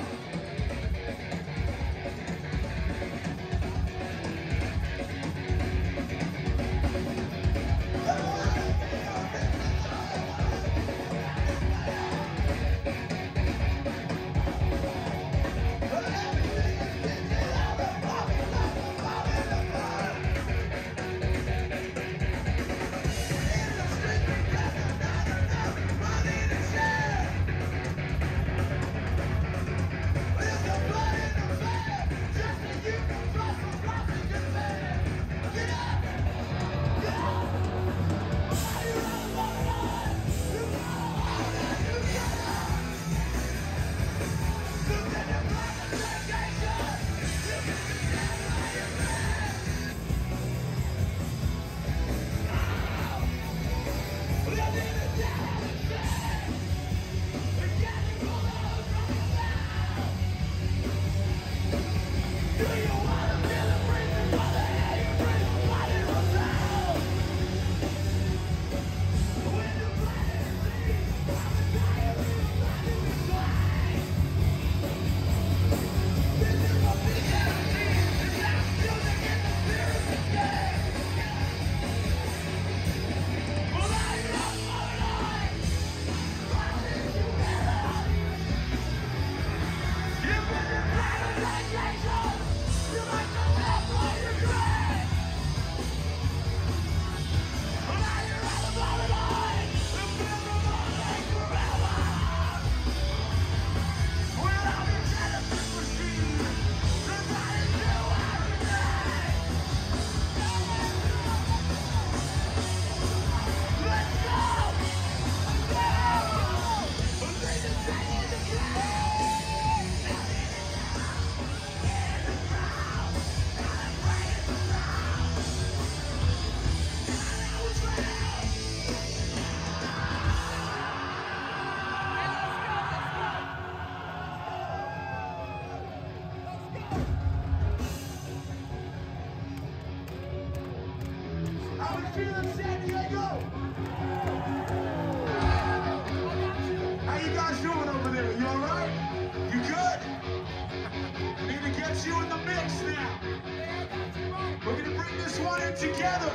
Together.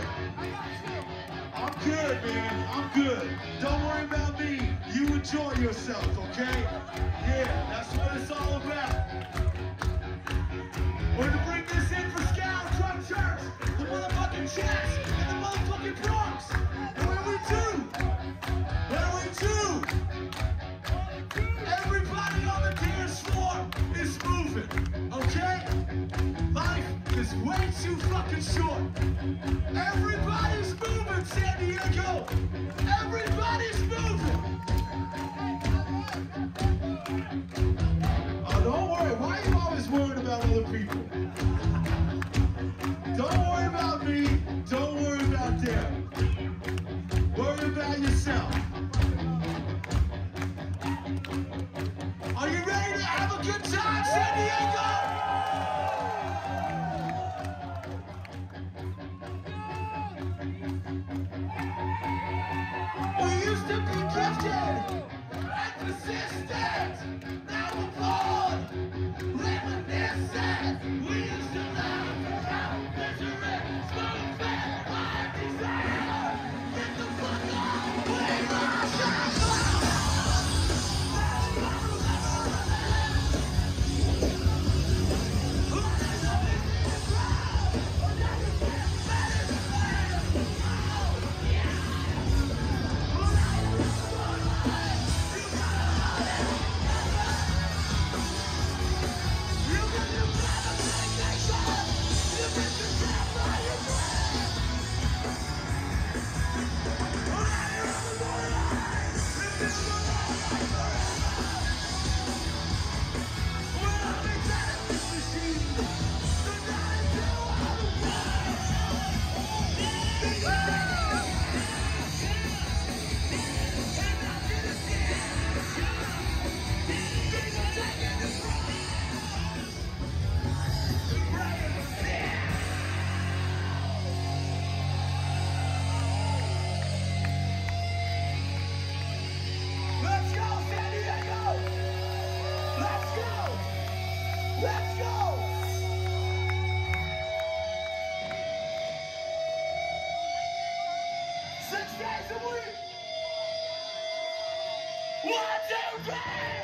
I'm good, man. I'm good. Don't worry about me. You enjoy yourself, okay? Yeah, that's what it's all about. We're gonna bring this in for Scowl Drum Church, the motherfucking Chats, and the motherfucking Bronx. And what do we do? What do we do? Everybody on the dance floor is moving, okay? Life is way too fucking short. Everybody's moving, San Diego. Everybody's moving. Oh, don't worry. Why are you always worried about other people? Don't worry about me. Don't worry about them. Worry about yourself. Are you ready to have a good time, San Diego? Used to be gifted and persistent. Now we're bored, reminiscent. We used to laugh around misery, spoon fed our desire. Get the fuck off, we rush our cloud. One, two, three!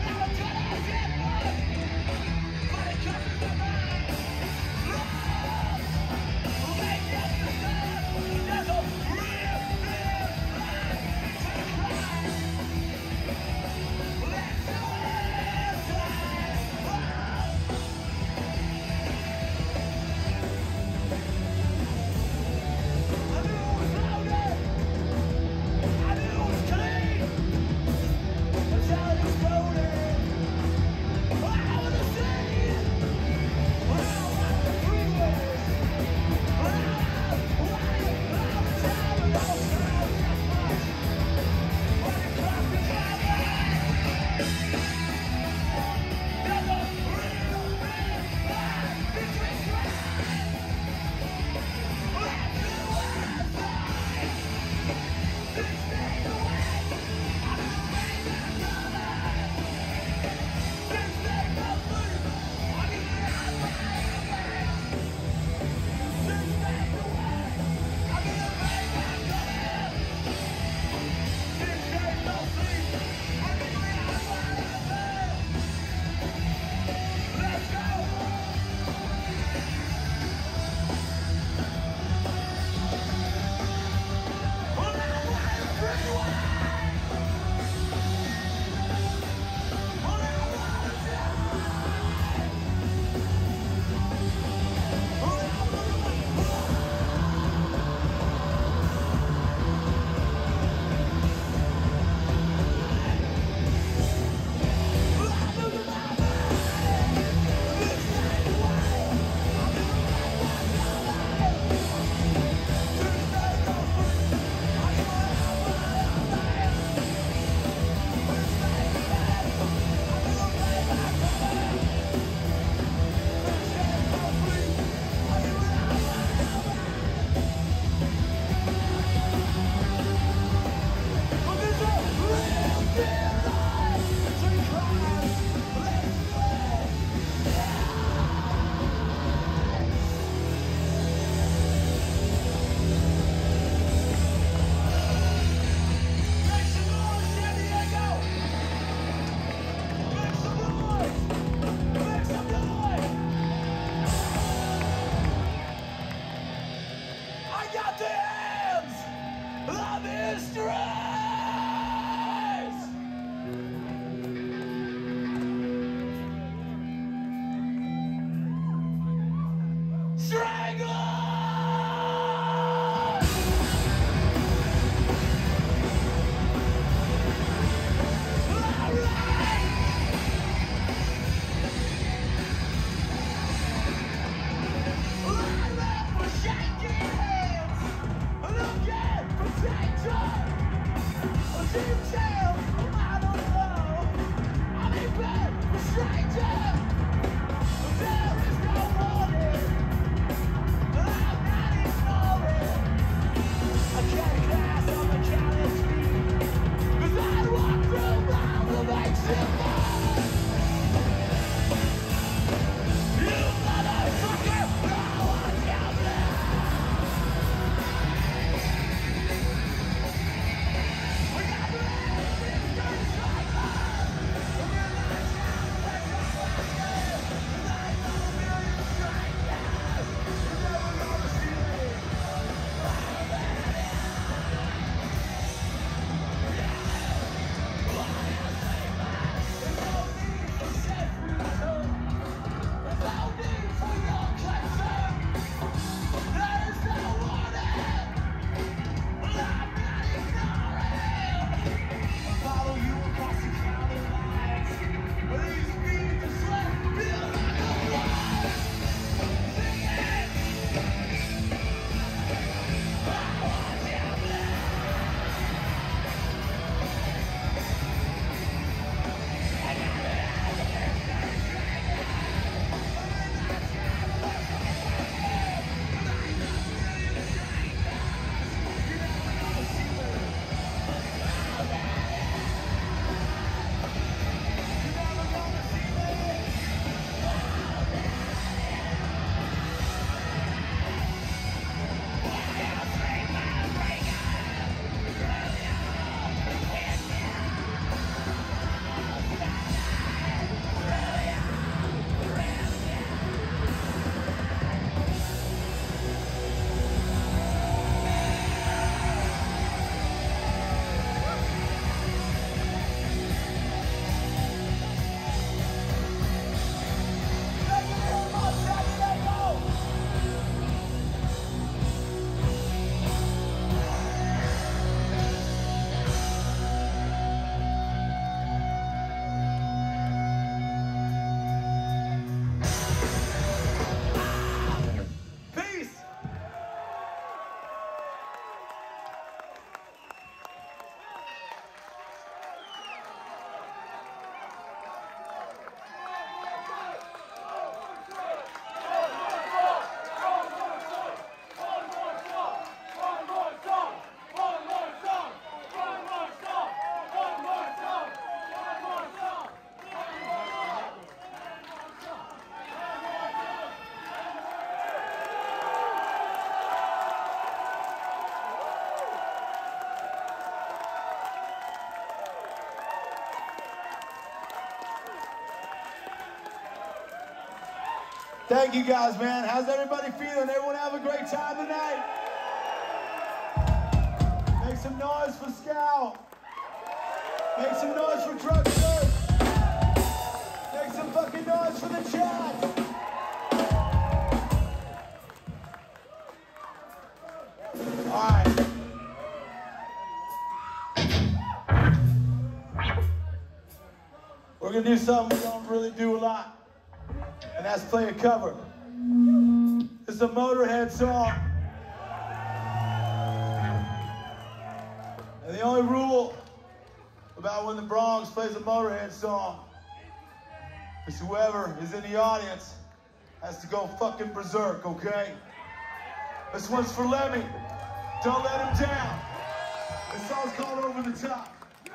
Oh! Thank you guys, man. How's everybody feeling? Everyone have a great time tonight? Make some noise for Scowl. Make some noise for Drug Church. Make some fucking noise for the chat. All right. We're gonna do something we don't really do a lot, and that's play a cover. It's a Motorhead song. And the only rule about when the Bronx plays a Motorhead song is whoever is in the audience has to go fucking berserk, okay? This one's for Lemmy. Don't let him down. This song's called Over the Top.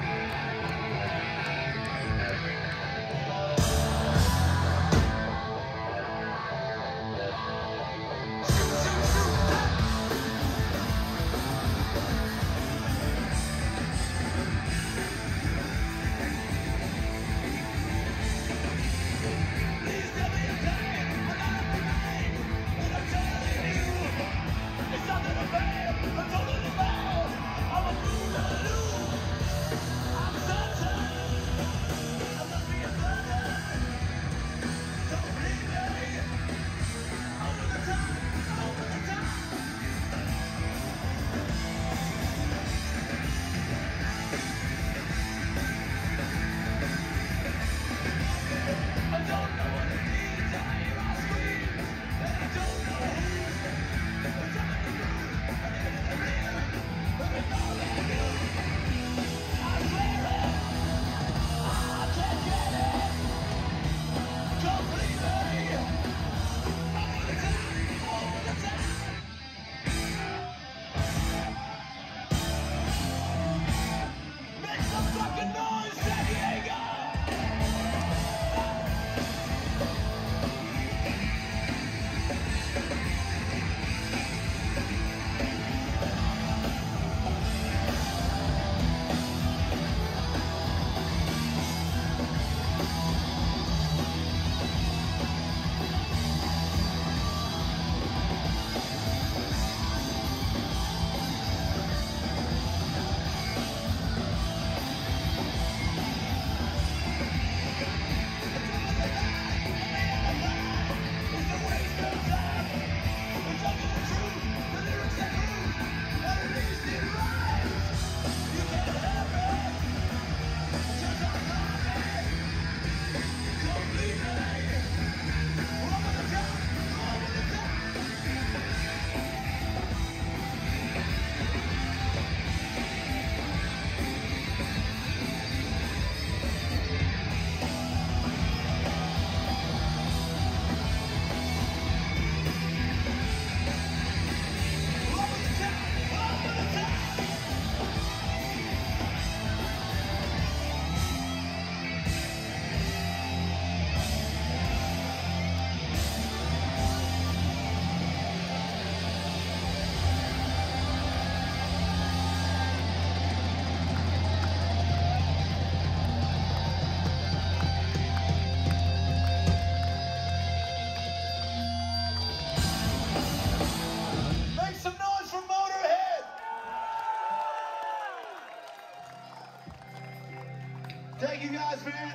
Thank you guys, man.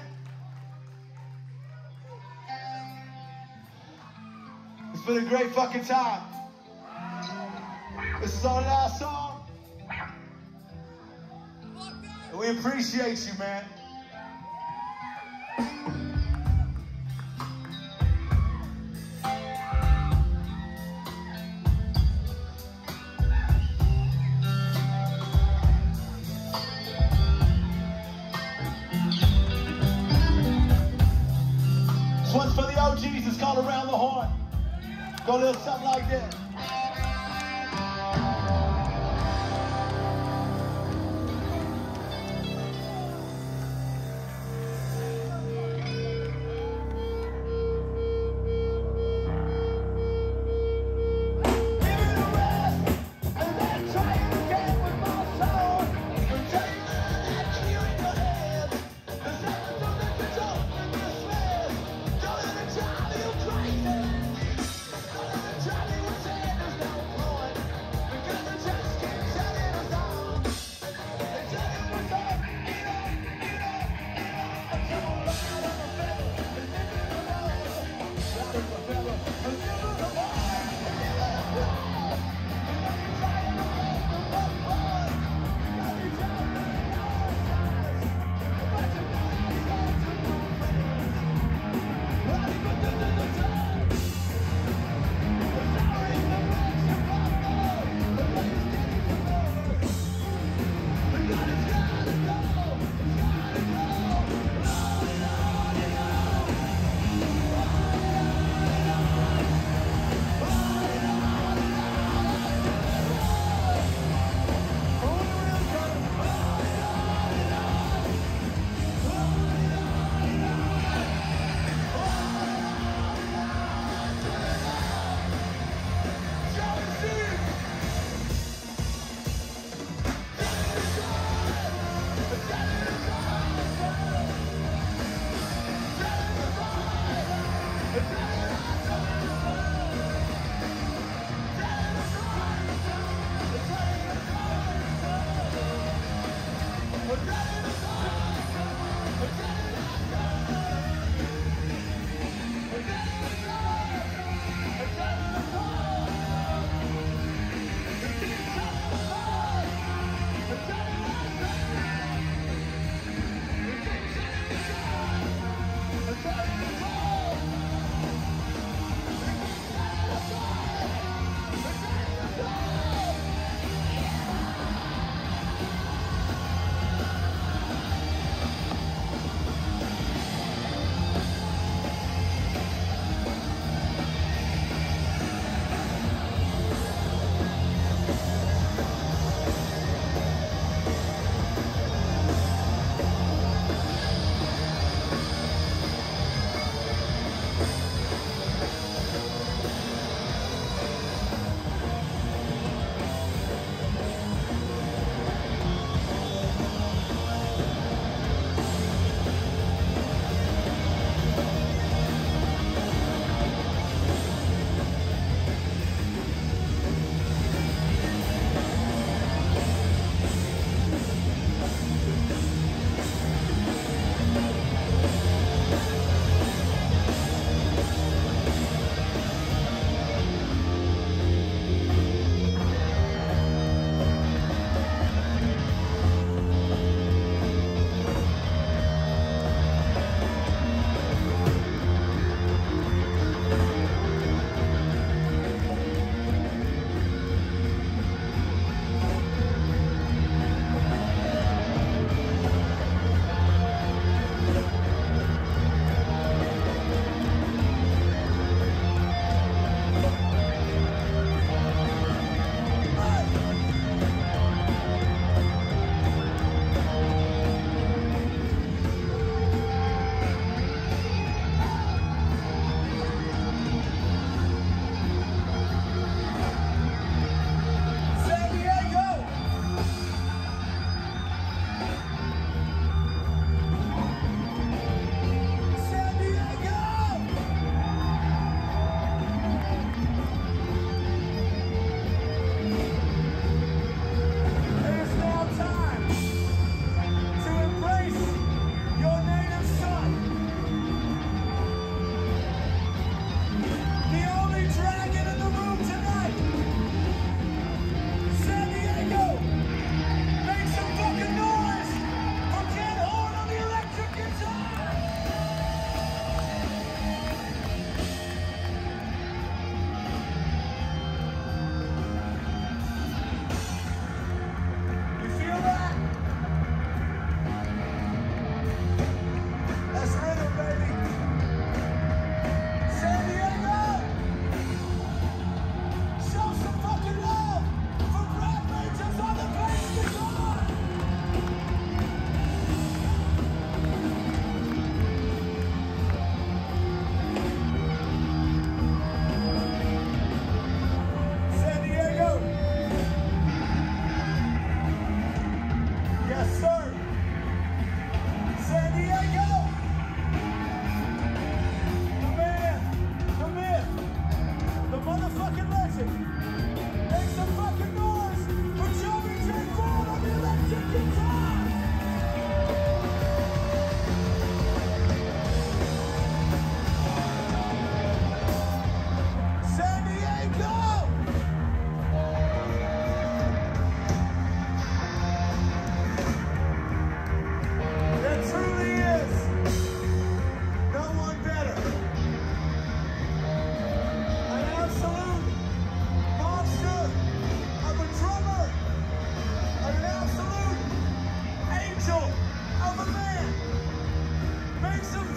It's been a great fucking time. This is our last song. And we appreciate you, man. One's for the O Gs, it's called Around the Horn. Go a little something like that. Crazy.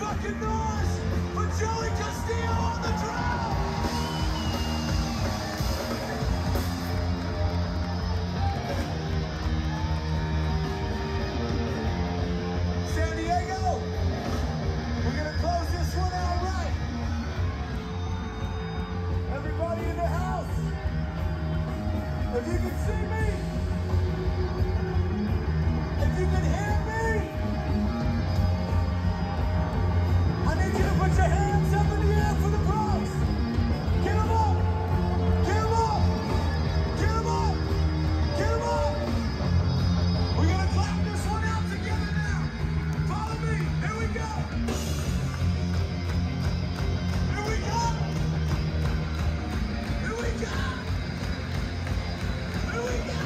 fucking noise for Joey Castillo on the drum! San Diego, we're gonna close this one out right. Everybody in the house, if you can see me, if you can hear me, I need you to put your hands up in the air for the Bronx. Get them up, get them up, get them up, get them up. We're gonna clap this one out together now. Follow me, here we go. Here we go. Here we go. Here we go.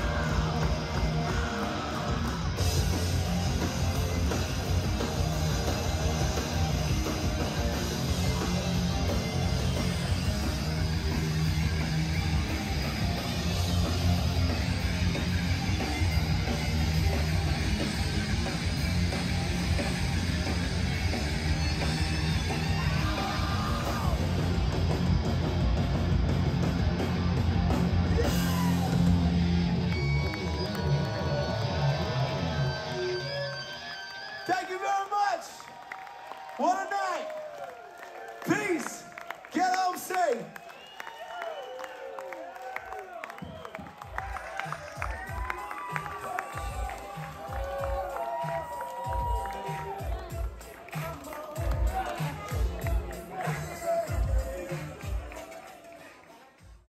Thank you very much. What a night.